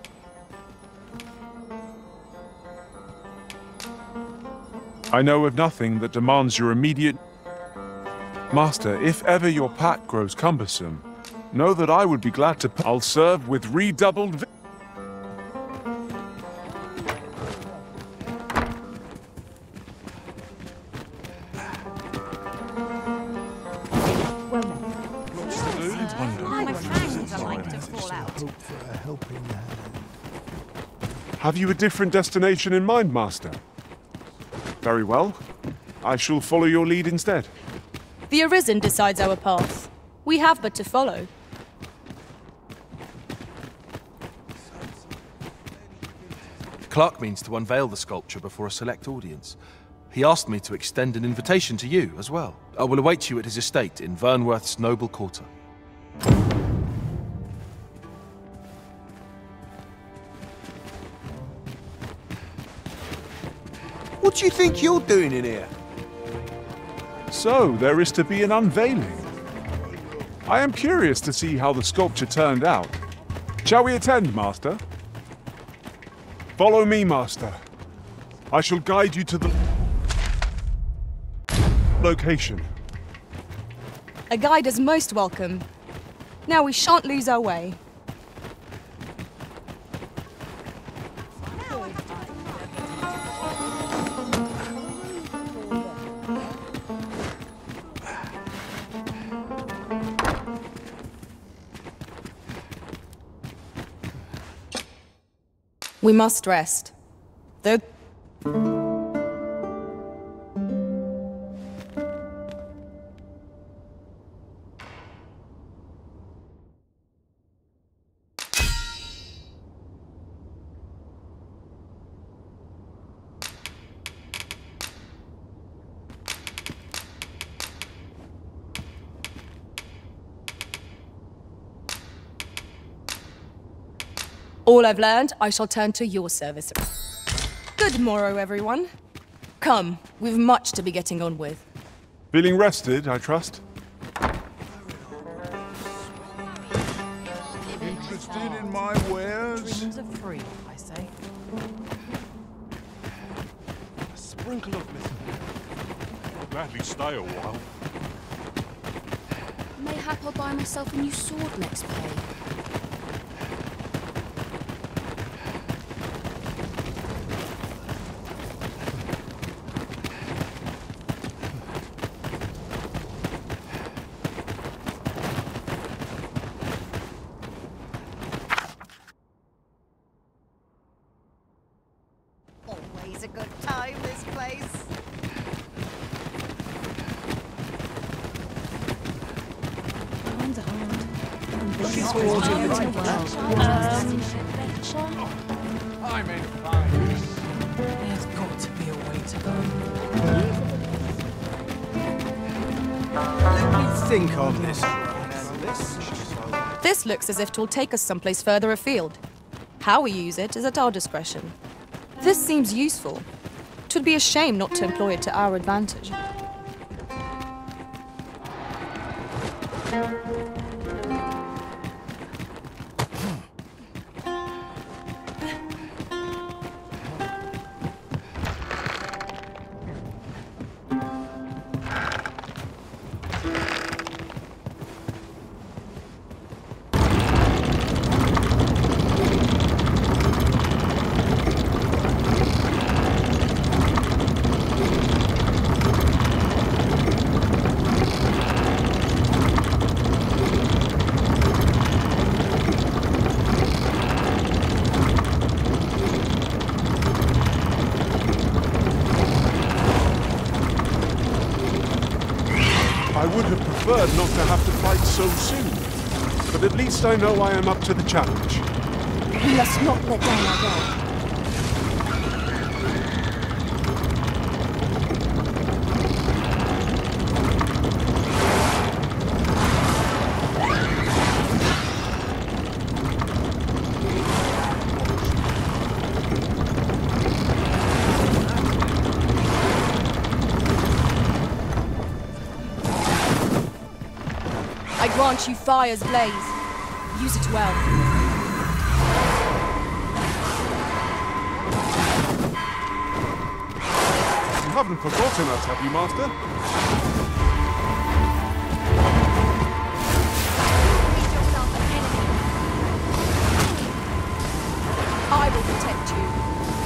I know of nothing that demands your immediate... Master, if ever your pack grows cumbersome, know that I would be glad to... I'll serve with redoubled... Have you a different destination in mind, Master? Very well. I shall follow your lead instead. The Arisen decides our path. We have but to follow. Clark means to unveil the sculpture before a select audience. He asked me to extend an invitation to you as well. I will await you at his estate in Vernworth's noble quarter. What do you think you're doing in here? So, there is to be an unveiling. I am curious to see how the sculpture turned out. Shall we attend, Master? Follow me, Master. I shall guide you to the location. A guide is most welcome. Now we shan't lose our way. We must rest. Though... All I've learned, I shall turn to your service. Good morrow, everyone. Come, we've much to be getting on with. Feeling rested, I trust? Interested in my wares? Dreams are free, I say. A sprinkle of bliss. I'll gladly stay a while. Mayhap I'll buy myself a new sword next pay. Always a good time, this place. I'm in fine. There's got to be a way to go. Let me think on this. This looks as if it'll take us someplace further afield. How we use it is at our discretion. This seems useful. 'Twould be a shame not to employ it to our advantage. I would have preferred not to have to fight so soon, but at least I know I am up to the challenge. We must not let down our guard. I grant you fire's blaze. Use it well. You haven't forgotten us, have you, Master? I will protect you.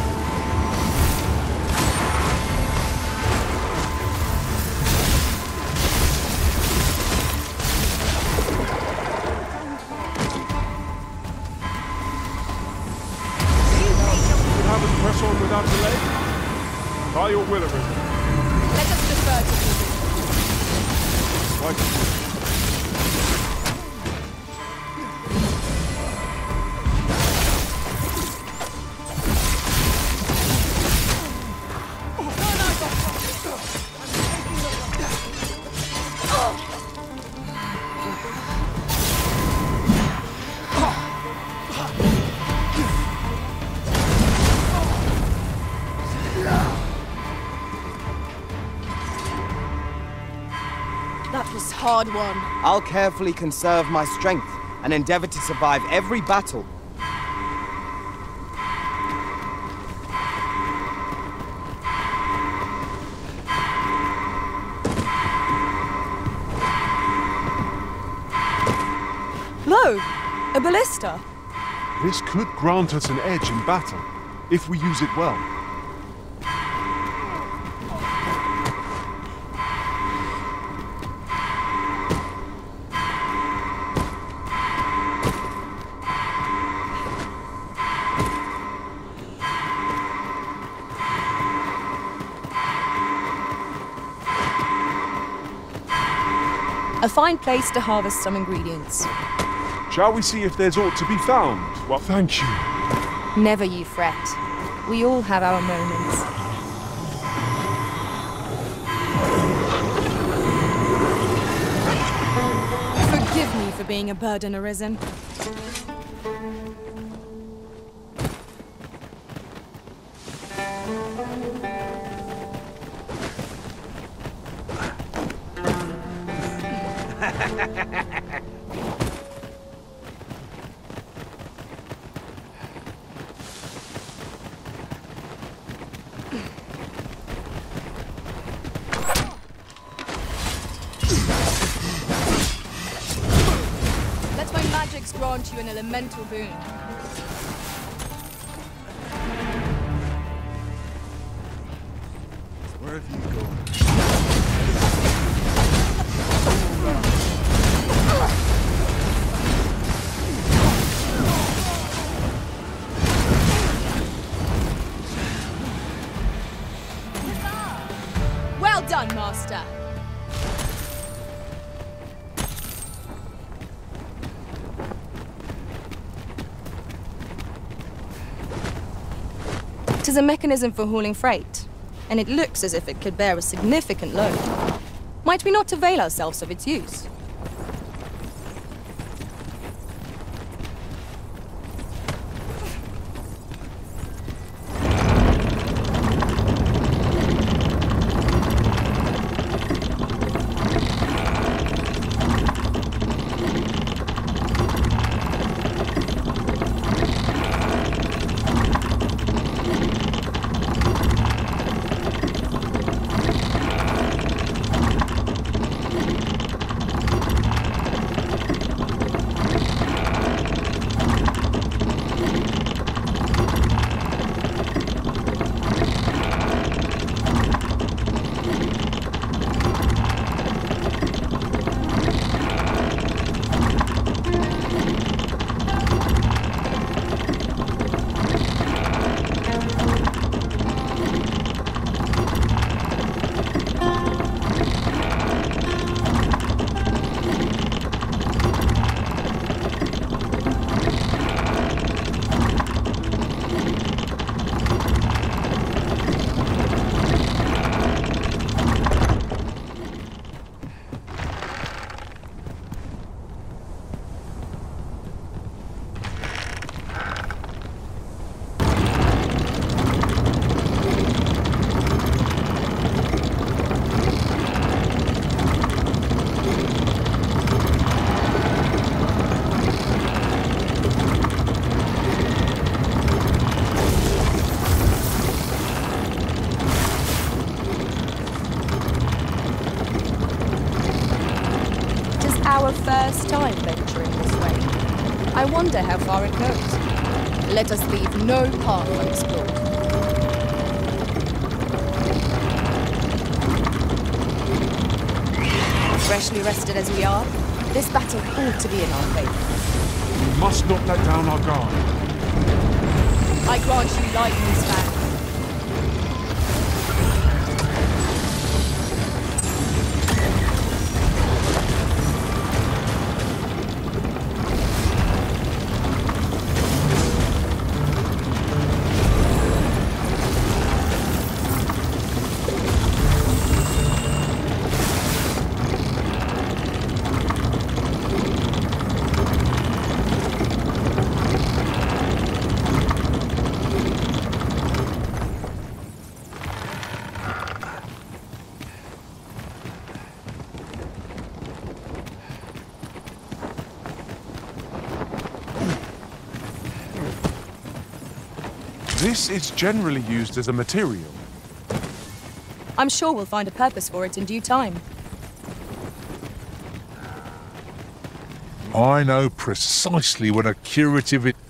Press on without delay? By your will, Arisen. Let us defer to Right. That was hard won. I'll carefully conserve my strength and endeavor to survive every battle. Lo! A ballista! This could grant us an edge in battle, if we use it well. A fine place to harvest some ingredients. Shall we see if there's aught to be found? Well, thank you. Never you fret. We all have our moments. Forgive me for being a burden, Arisen. Let my magics grant you an elemental boon. Where have you gone? Well done, Master. It is a mechanism for hauling freight, and it looks as if it could bear a significant load. Might we not avail ourselves of its use? Our first time venturing this way. I wonder how far it goes. Let us leave no path unexplored. Freshly rested as we are, this battle ought to be in our favour. We must not let down our guard. I grant you lightning span. This is generally used as a material. I'm sure we'll find a purpose for it in due time. I know precisely what a curative it...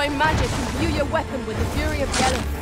my magic imbue your weapon with the fury of the elements.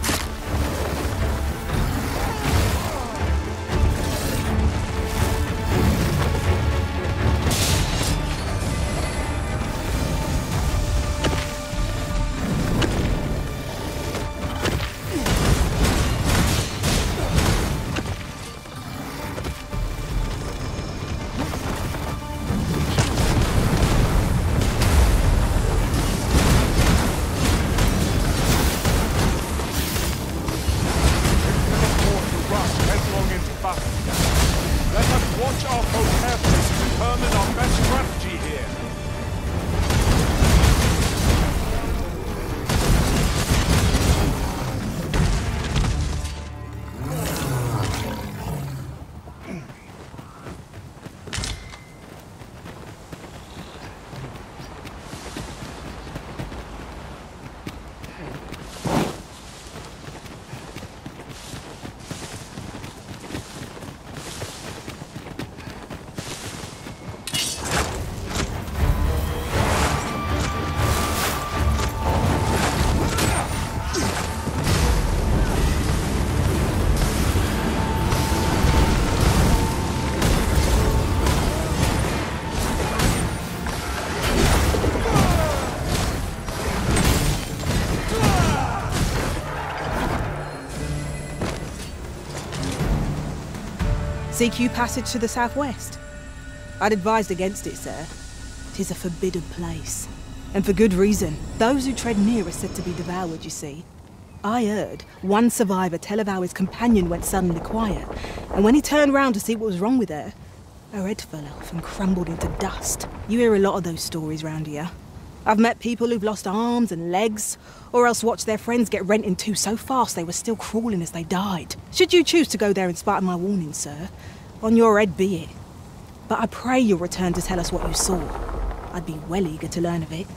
CQ passage to the southwest. I'd advised against it, sir. 'Tis a forbidden place. And for good reason. Those who tread near are said to be devoured, you see. I heard one survivor tell of how his companion went suddenly quiet, and when he turned round to see what was wrong with her head fell off and crumbled into dust. You hear a lot of those stories round here. I've met people who've lost arms and legs, or else watched their friends get rent in two so fast they were still crawling as they died. Should you choose to go there in spite of my warning, sir, on your head be it. But I pray you'll return to tell us what you saw. I'd be well eager to learn of it.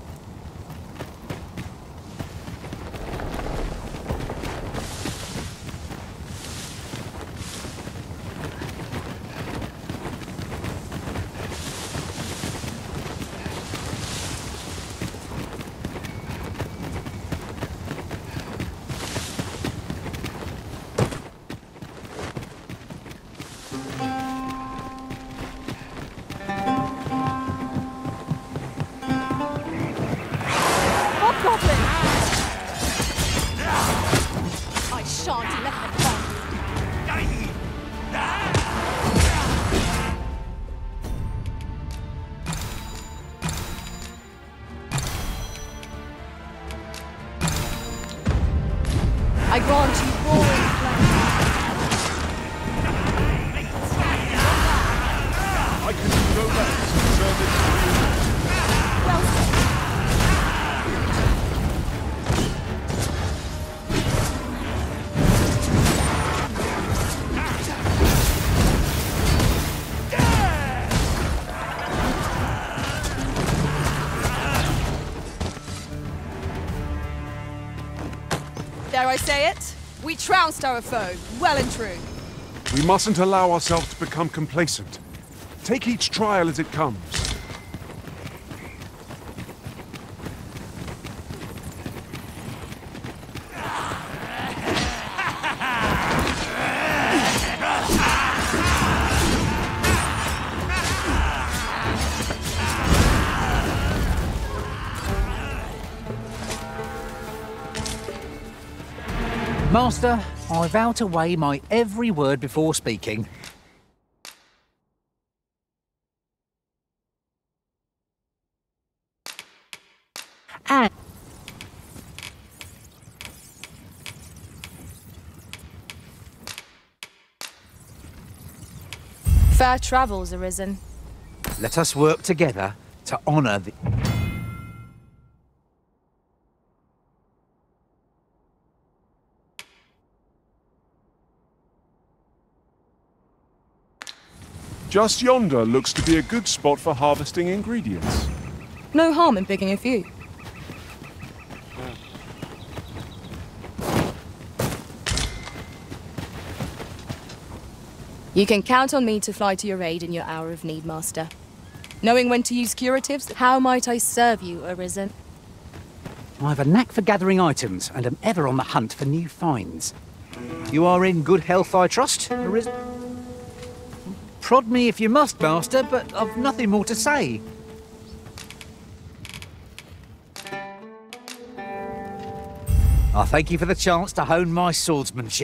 I grant you roaring flames. I can do no less than service to you. Well said. Dare I say it? We trounced our foe, well and true. We mustn't allow ourselves to become complacent. Take each trial as it comes. Master, I vow to weigh my every word before speaking. And fair travels, Arisen. let us work together to honor the... Just yonder looks to be a good spot for harvesting ingredients. No harm in picking a few. You can count on me to fly to your aid in your hour of need, Master. Knowing when to use curatives, how might I serve you, Arisen? I have a knack for gathering items, and am ever on the hunt for new finds. You are in good health, I trust, Arisen? Prod me if you must, Master, but I've nothing more to say. I thank you for the chance to hone my swordsmanship.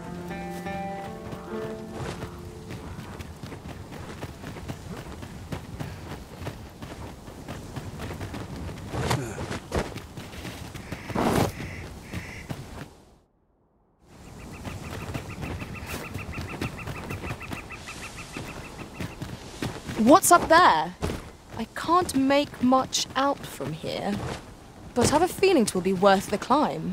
What's up there? I can't make much out from here, but I have a feeling it will be worth the climb.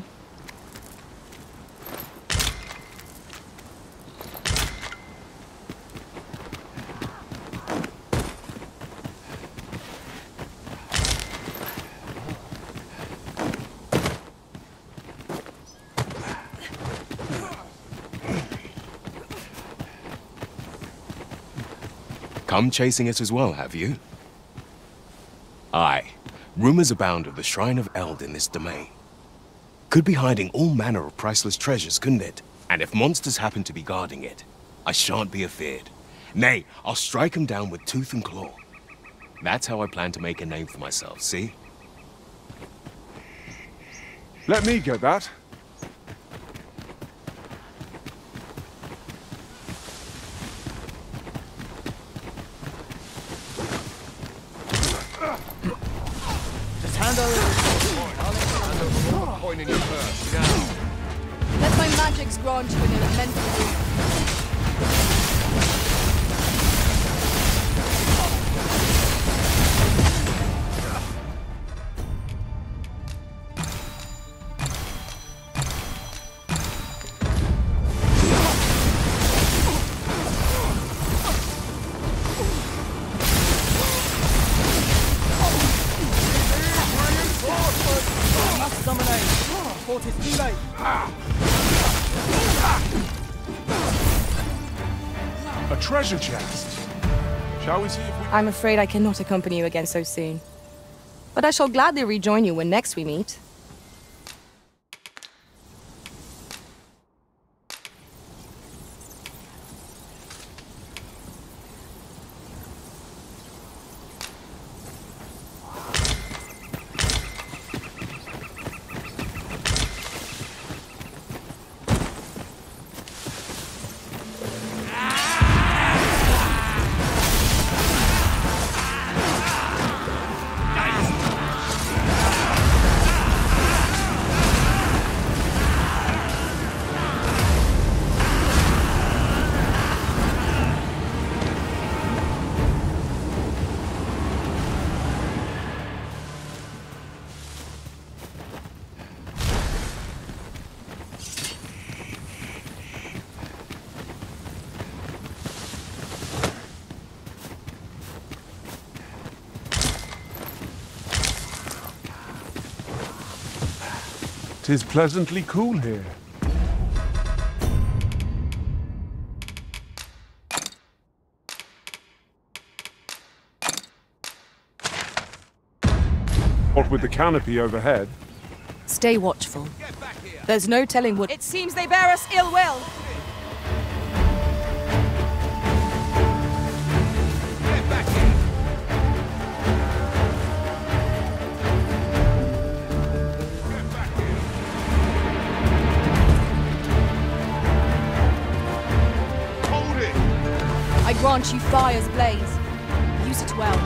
Come chasing us as well, have you? Aye. Rumors abound of the Shrine of Eld in this domain. Could be hiding all manner of priceless treasures, couldn't it? And if monsters happen to be guarding it, I shan't be afeared. Nay, I'll strike them down with tooth and claw. That's how I plan to make a name for myself, see? Let me get that. Point in your purse, now. Let my magics grant you an elemental A treasure chest. Shall we see if we... I'm afraid I cannot accompany you again so soon. But I shall gladly rejoin you when next we meet. Tis pleasantly cool here. What with the canopy overhead? Stay watchful. There's no telling what... It seems they bear us ill will. I grant you fire's blaze. Use it well.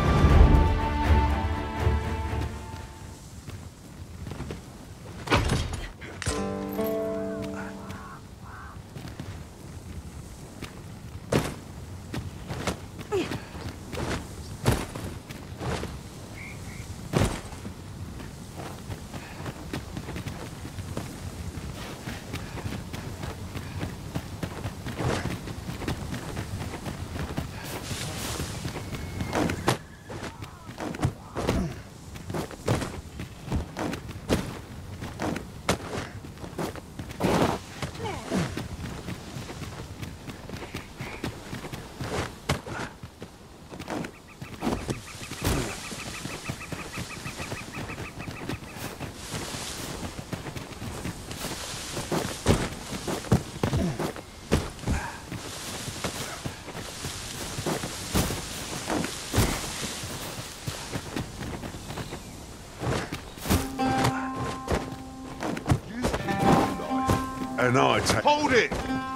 And I take... Hold it!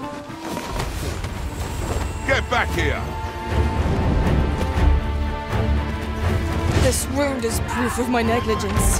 Get back here! This wound is proof of my negligence.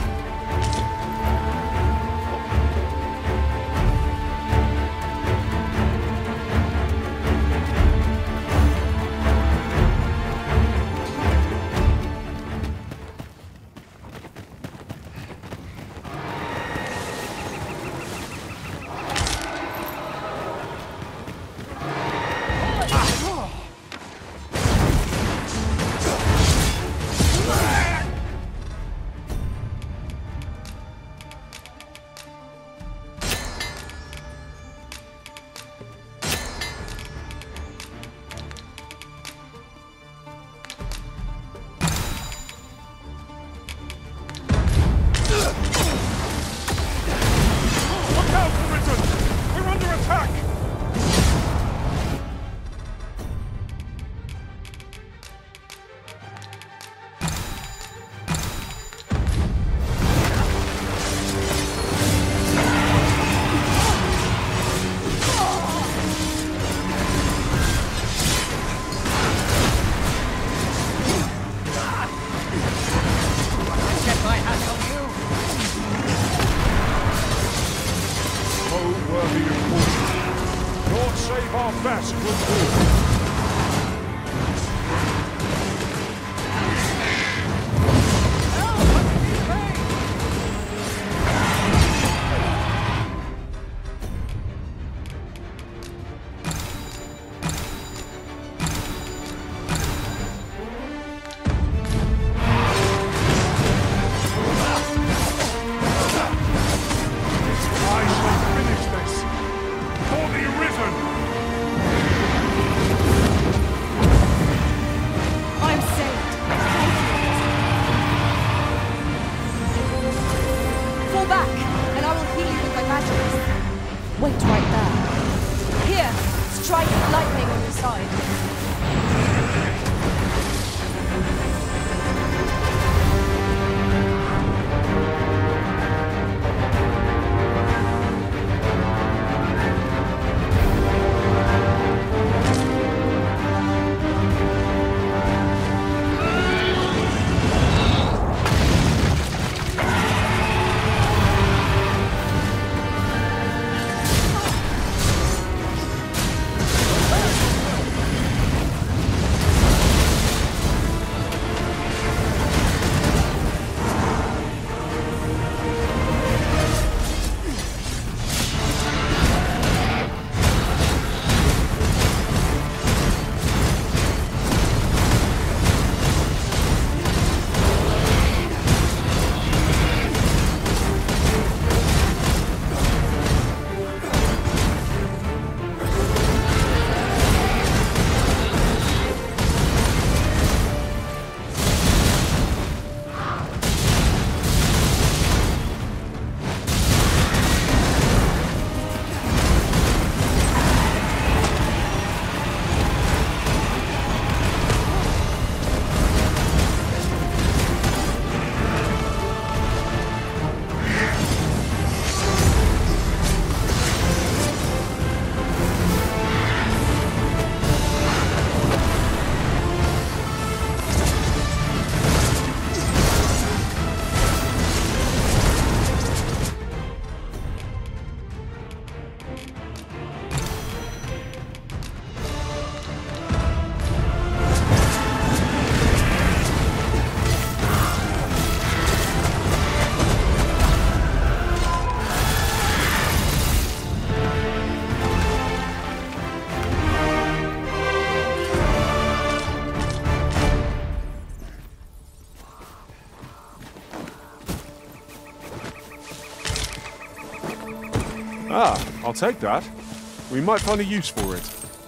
Ah, I'll take that. We might find a use for it.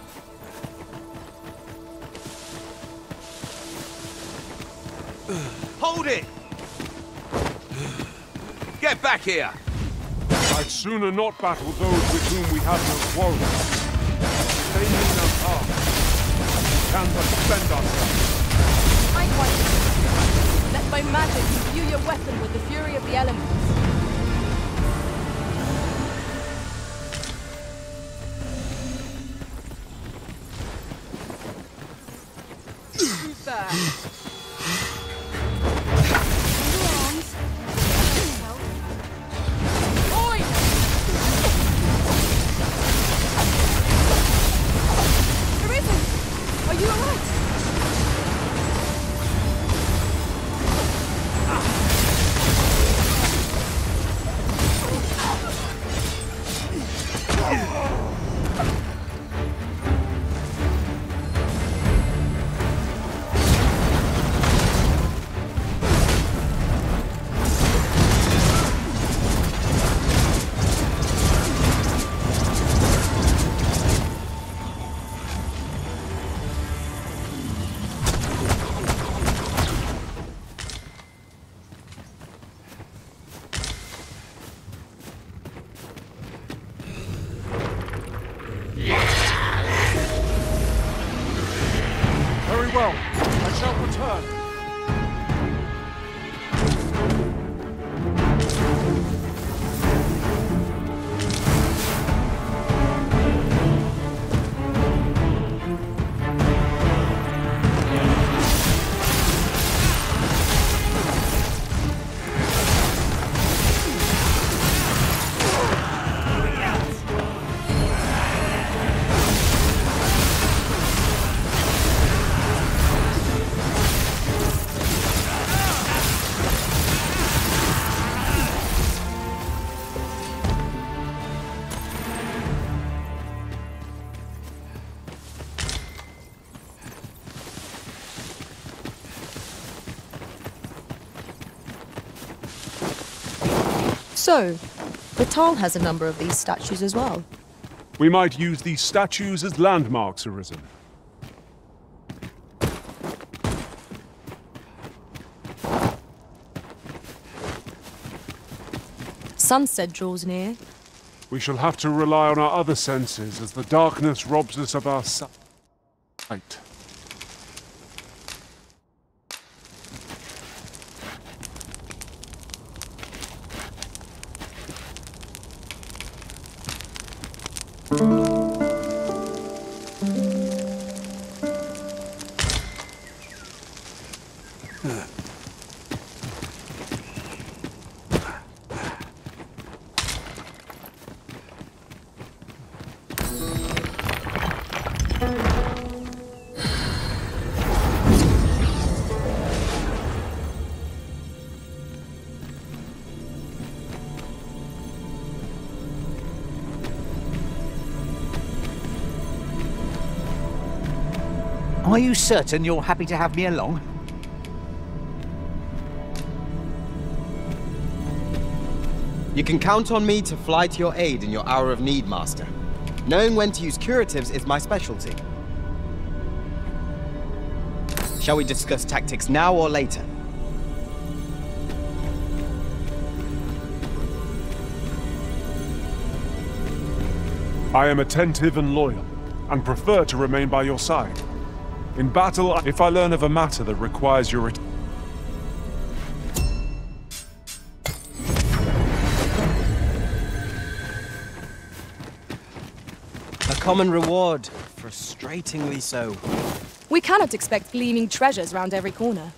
Hold it! Get back here! I'd sooner not battle those with whom we have no quarrel. They mean no harm. We can but defend ourselves. I quite let my magic imbue your weapon with the fury of the elements. Oi! Arisen! Are you alright? Very well. I shall return. So, Batal has a number of these statues as well. We might use these statues as landmarks, Arisen. Sunset draws near. We shall have to rely on our other senses as the darkness robs us of our sight. Are you certain you're happy to have me along? You can count on me to fly to your aid in your hour of need, Master. Knowing when to use curatives is my specialty. Shall we discuss tactics now or later? I am attentive and loyal, and prefer to remain by your side. In battle, if I learn of a matter that requires your A common reward, frustratingly so. We cannot expect gleaming treasures round every corner.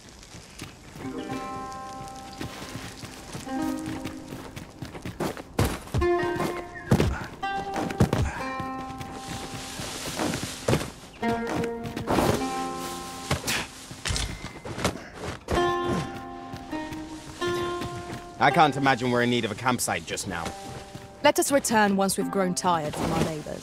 I can't imagine we're in need of a campsite just now. Let us return once we've grown tired from our labors.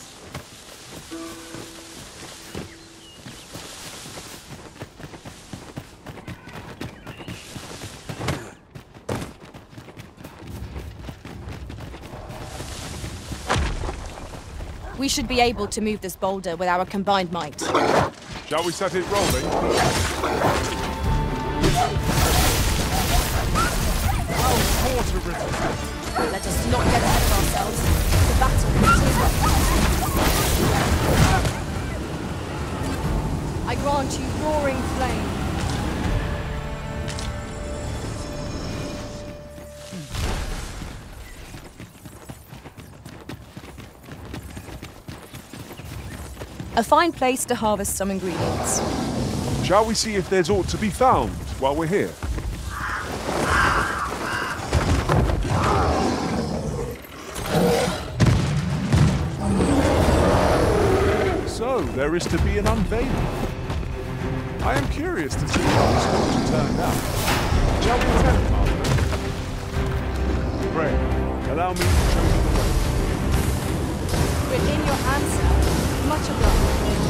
We should be able to move this boulder with our combined might. Shall we set it rolling? Let us not get ahead of ourselves. The battle continues. I grant you roaring flame. A fine place to harvest some ingredients. Shall we see if there's aught to be found while we're here? So, there is to be an unveiling. I am curious to see how this sculpture turned out. Shall we attempt, Master? Pray, allow me to show you the way. Within your answer, much obliged.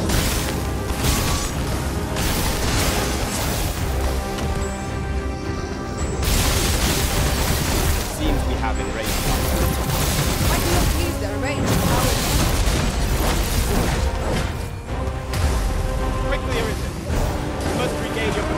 Seems we have enraged. I do not use the arranged power. Quickly, Arisen. You must regain your...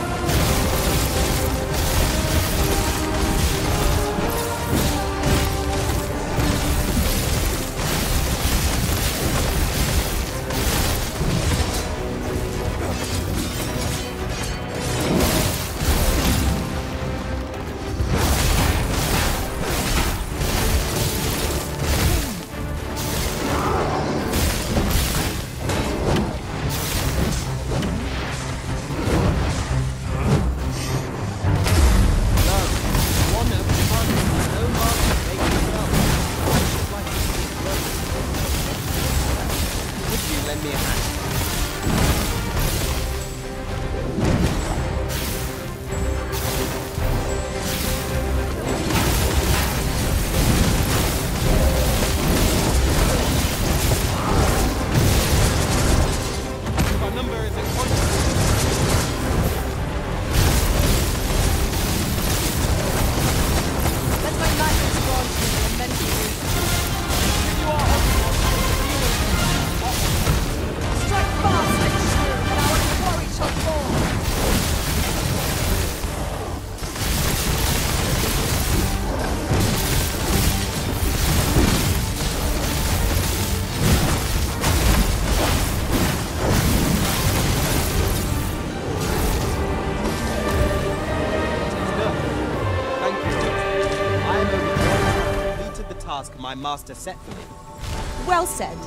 My master set for me. Well said.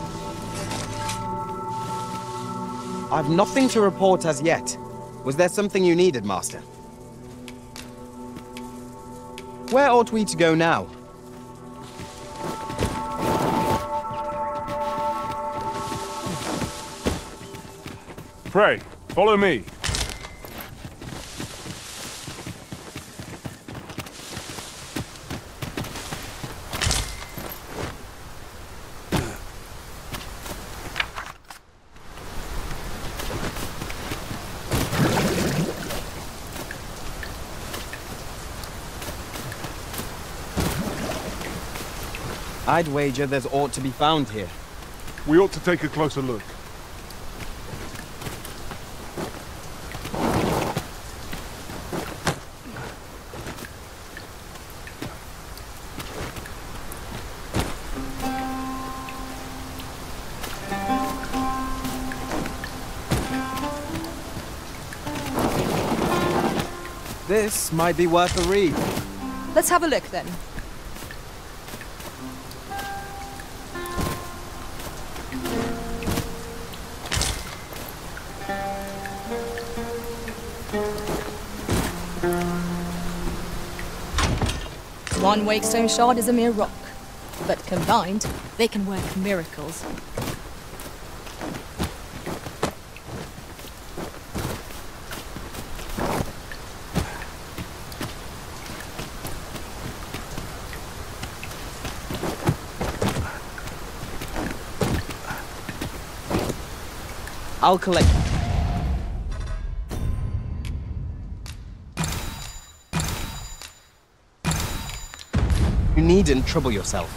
I've nothing to report as yet. Was there something you needed, Master? Where ought we to go now? Pray, follow me. I'd wager there's aught to be found here. We ought to take a closer look. This might be worth a read. Let's have a look then. One Wakestone shard is a mere rock, but combined, they can work miracles. I'll collect. You needn't trouble yourself.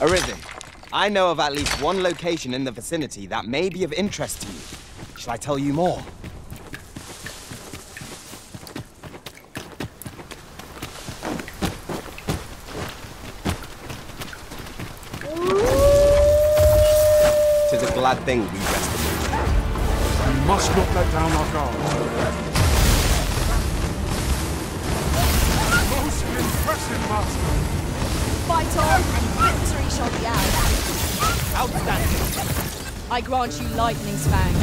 Arisen, I know of at least one location in the vicinity that may be of interest to you. Shall I tell you more? Tis a glad thing we rested. We must not let down our guard. Most impressive, Master. Fight on, and victory shall be ours. Outstanding. I grant you Lightning's Fang.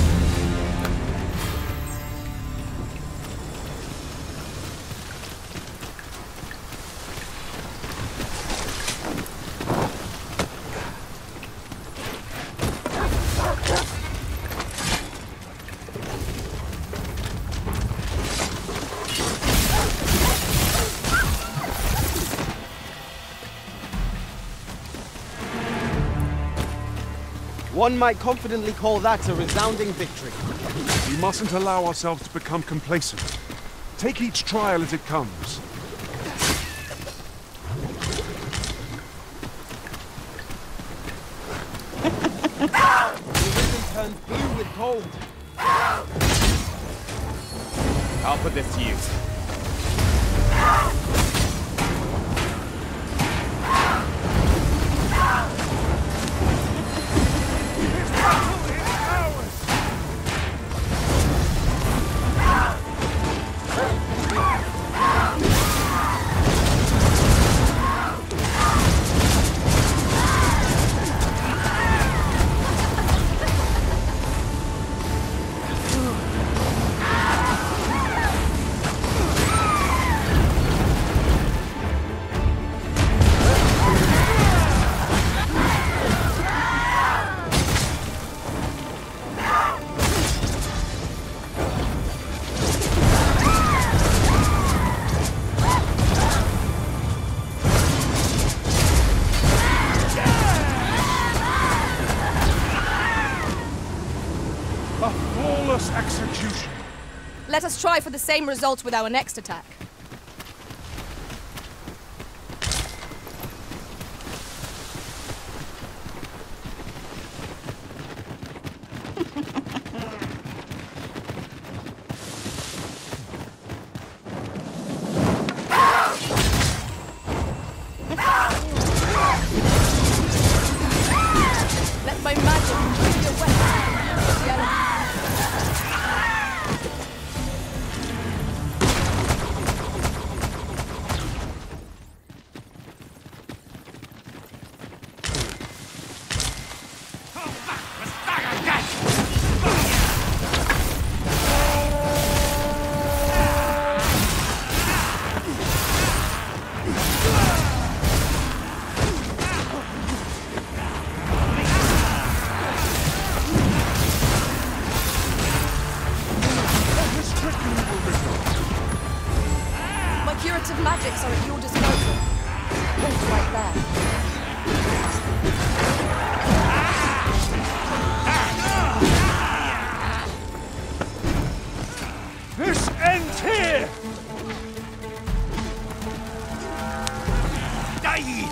One might confidently call that a resounding victory. We mustn't allow ourselves to become complacent. Take each trial as it comes. The rhythm turns blue with cold. I'll put this to use. Execution. Let us try for the same result with our next attack. Let my magic bring your weapon. Yeah. Curative magics are at your disposal. Hold right there. This ends here! Die!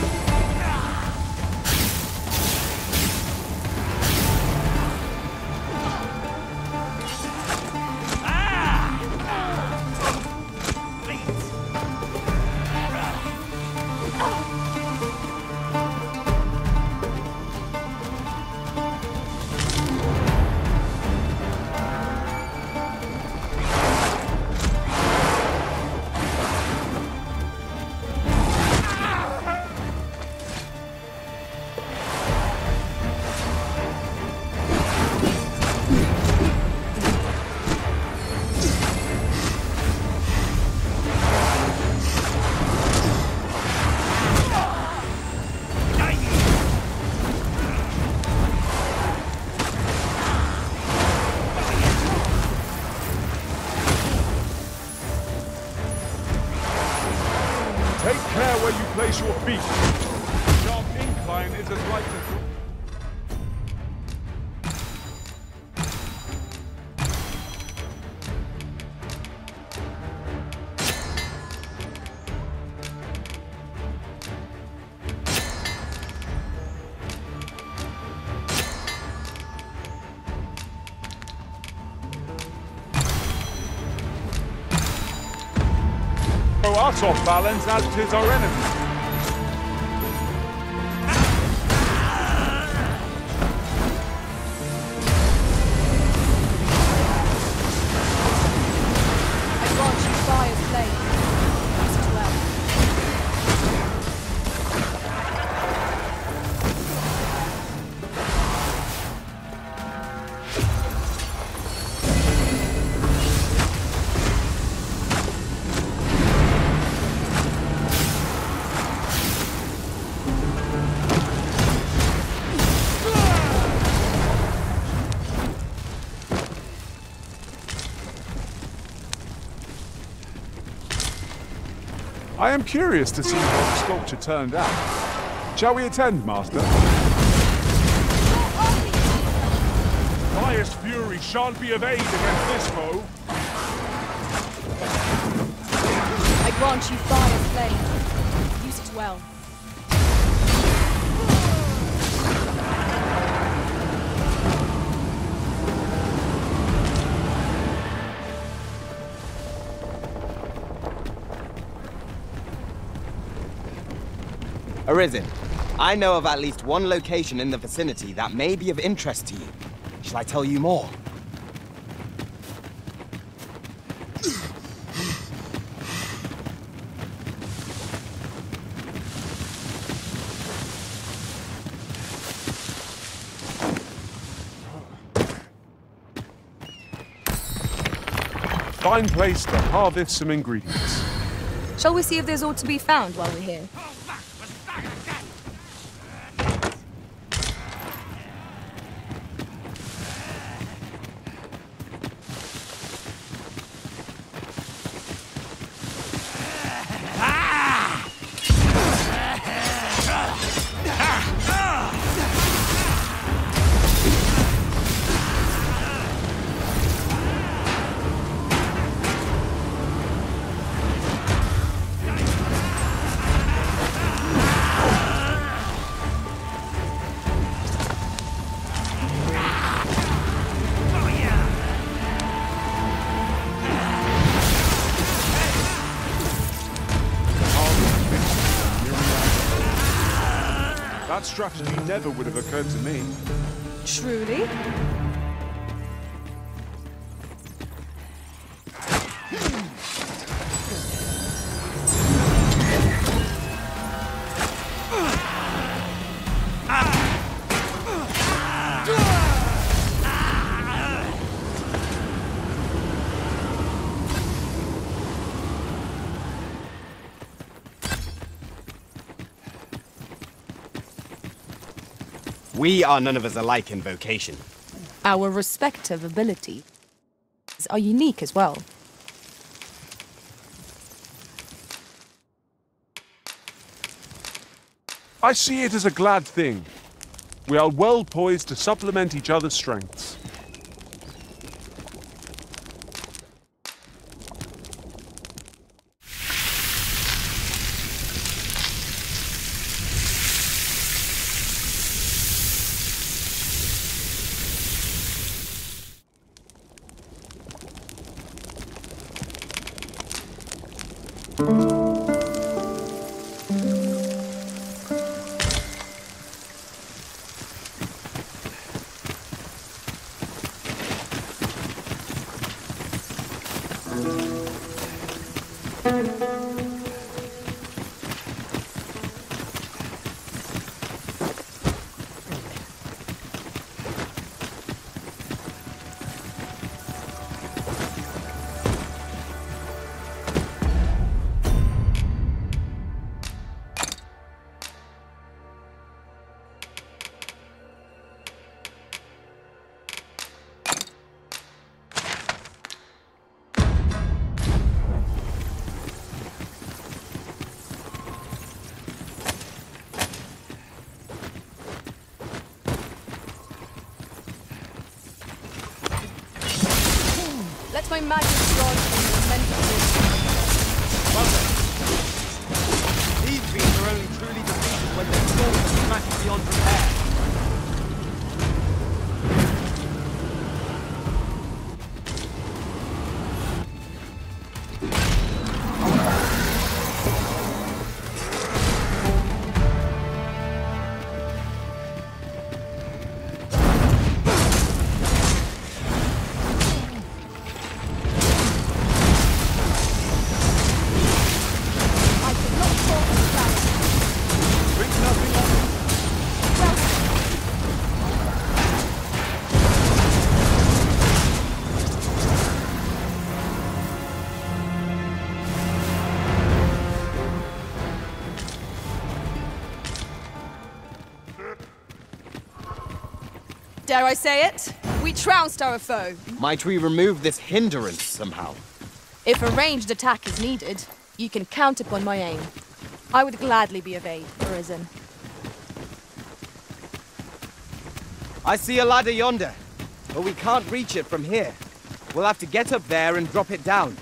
Take care where you place your feet. The sharp incline is as light as... Oh, us off balance as tis our enemy. I am curious to see how the sculpture turned out. Shall we attend, Master? Highest fury shan't be of aid against this foe. I grant you fire's flame. Use it well. Arisen, I know of at least one location in the vicinity that may be of interest to you. Shall I tell you more? Fine place to harvest some ingredients. Shall we see if there's aught to be found while we're here? That strategy never would have occurred to me. Truly? We are none of us alike in vocation. Our respective abilities are unique as well. I see it as a glad thing. We are well poised to supplement each other's strengths. Let my magic rod be mental. These beings are only truly defeated when their souls are smashed beyond repair. Dare I say it? We trounced our foe. Might we remove this hindrance somehow? If a ranged attack is needed, you can count upon my aim. I would gladly be of aid, Arisen. I see a ladder yonder, but we can't reach it from here. We'll have to get up there and drop it down.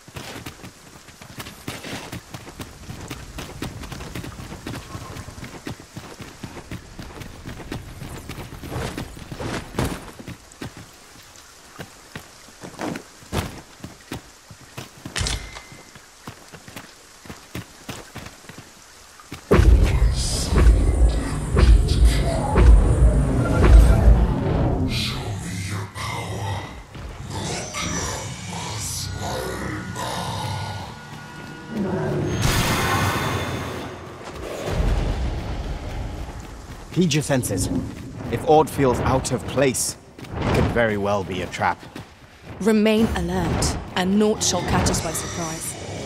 Heed your senses. If aught feels out of place, it could very well be a trap. Remain alert, and naught shall catch us by surprise.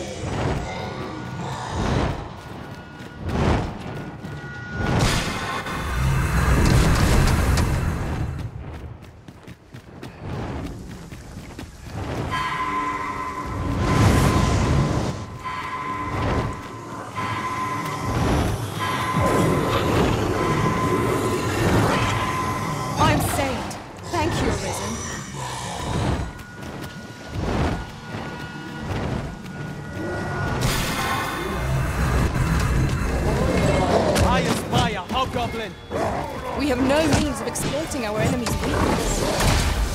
We have no means of exploiting our enemy's weakness.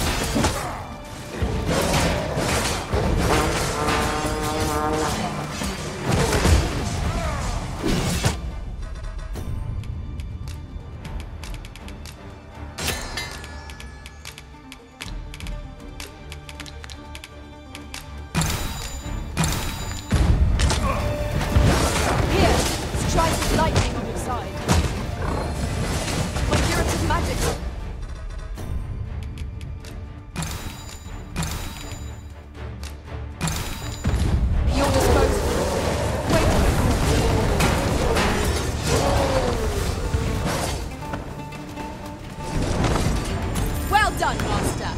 Here, strike with lightning on your side. Magic. Your disposal. Wait. Well done, Master.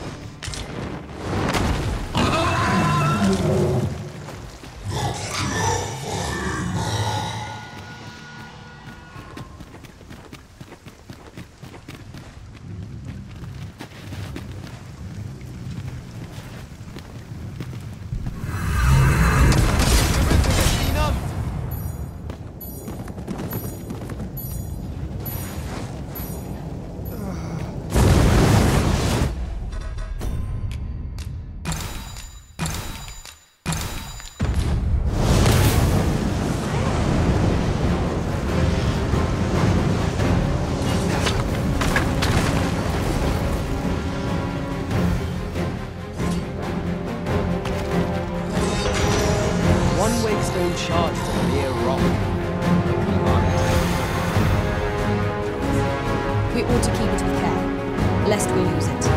Charged to mere rock. We ought to keep it with care, lest we lose it.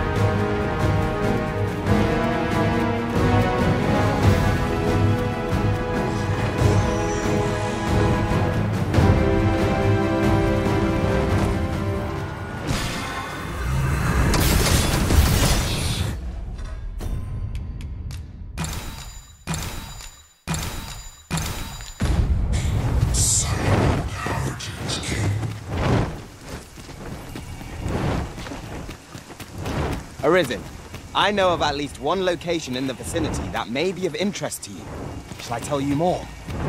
Arisen, I know of at least one location in the vicinity that may be of interest to you. Shall I tell you more?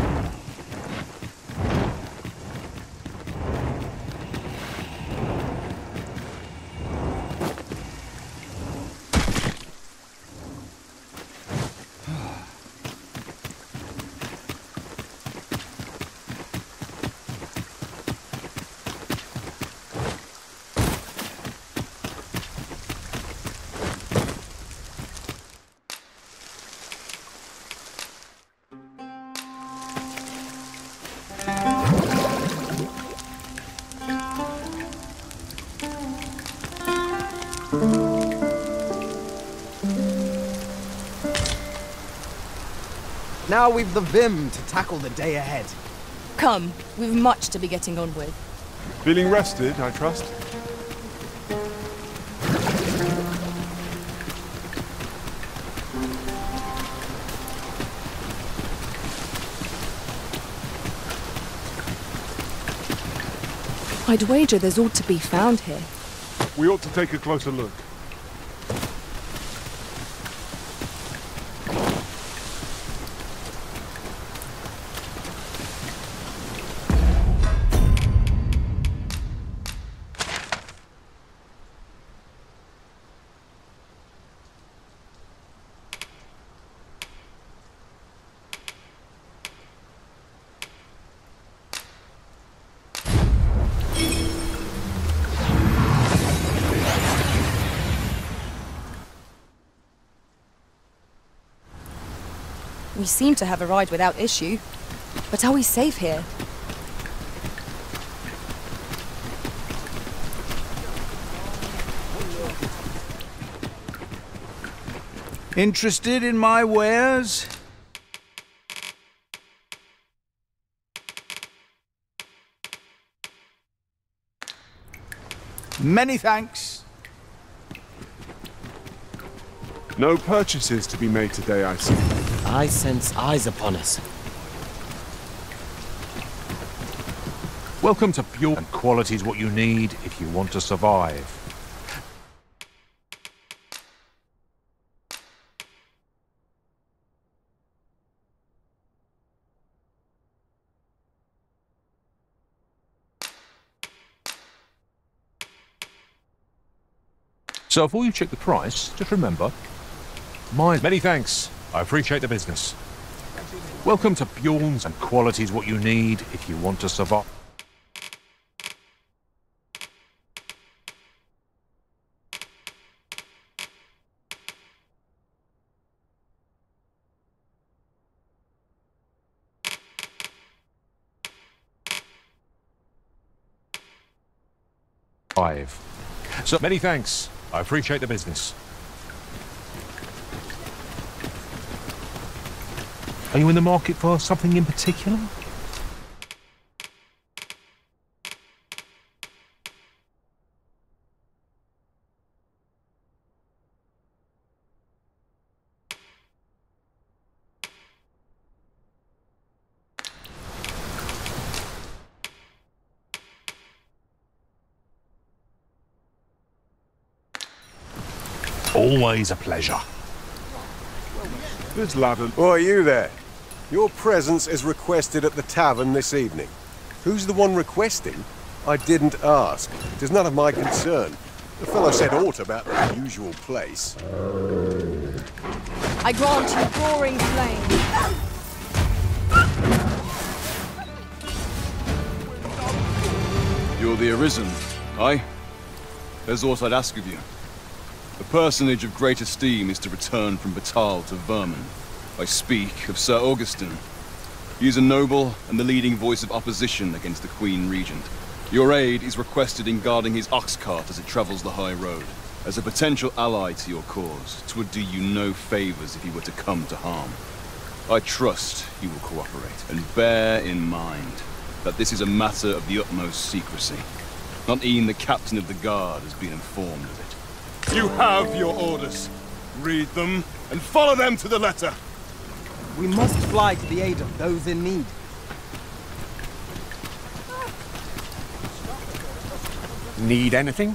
Now we've the vim to tackle the day ahead. Come, we've much to be getting on with. Feeling rested, I trust? I'd wager there's ought to be found here. We ought to take a closer look. We seem to have arrived without issue. But are we safe here? Interested in my wares? Many thanks. No purchases to be made today, I see. I sense eyes upon us. Welcome to Pure, and quality is what you need if you want to survive. So before you check the price, just remember, many thanks. I appreciate the business. Welcome to Bjorn's, and quality is what you need if you want to survive. So many thanks. I appreciate the business. Are you in the market for something in particular? Always a pleasure. This ladder. Oh, are you there? Your presence is requested at the tavern this evening. Who's the one requesting? I didn't ask. It is none of my concern. The fellow said aught about the usual place. I grant you roaring flame. You're the Arisen, aye? There's aught I'd ask of you. A personage of great esteem is to return from Batal to Vermin. I speak of Sir Augustin. He is a noble and the leading voice of opposition against the Queen Regent. Your aid is requested in guarding his ox cart as it travels the high road. As a potential ally to your cause, 'twould do you no favors if he were to come to harm. I trust he will cooperate, and bear in mind that this is a matter of the utmost secrecy. Not even the captain of the guard has been informed of it. You have your orders. Read them, and follow them to the letter. We must fly to the aid of those in need. Need anything?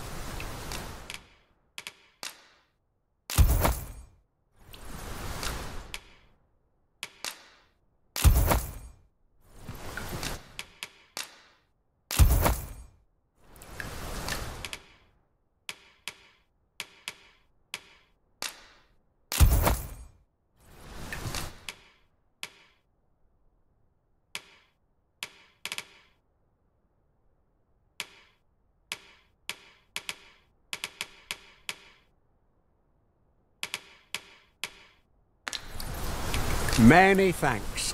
Many thanks.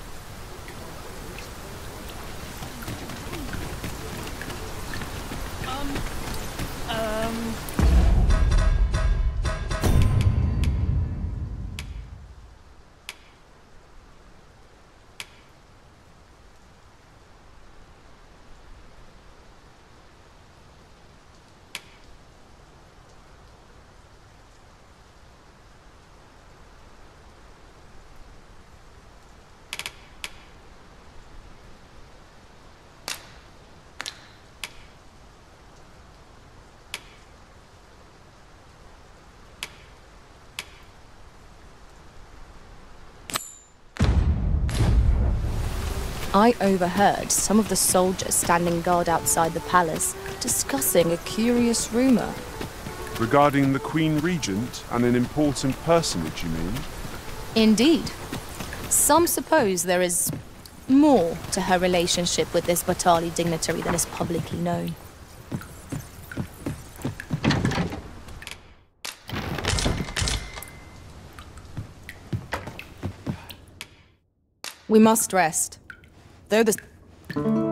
I overheard some of the soldiers standing guard outside the palace discussing a curious rumor. Regarding the Queen Regent and an important personage, you mean? Indeed. Some suppose there is more to her relationship with this Batali dignitary than is publicly known. We must rest. Though the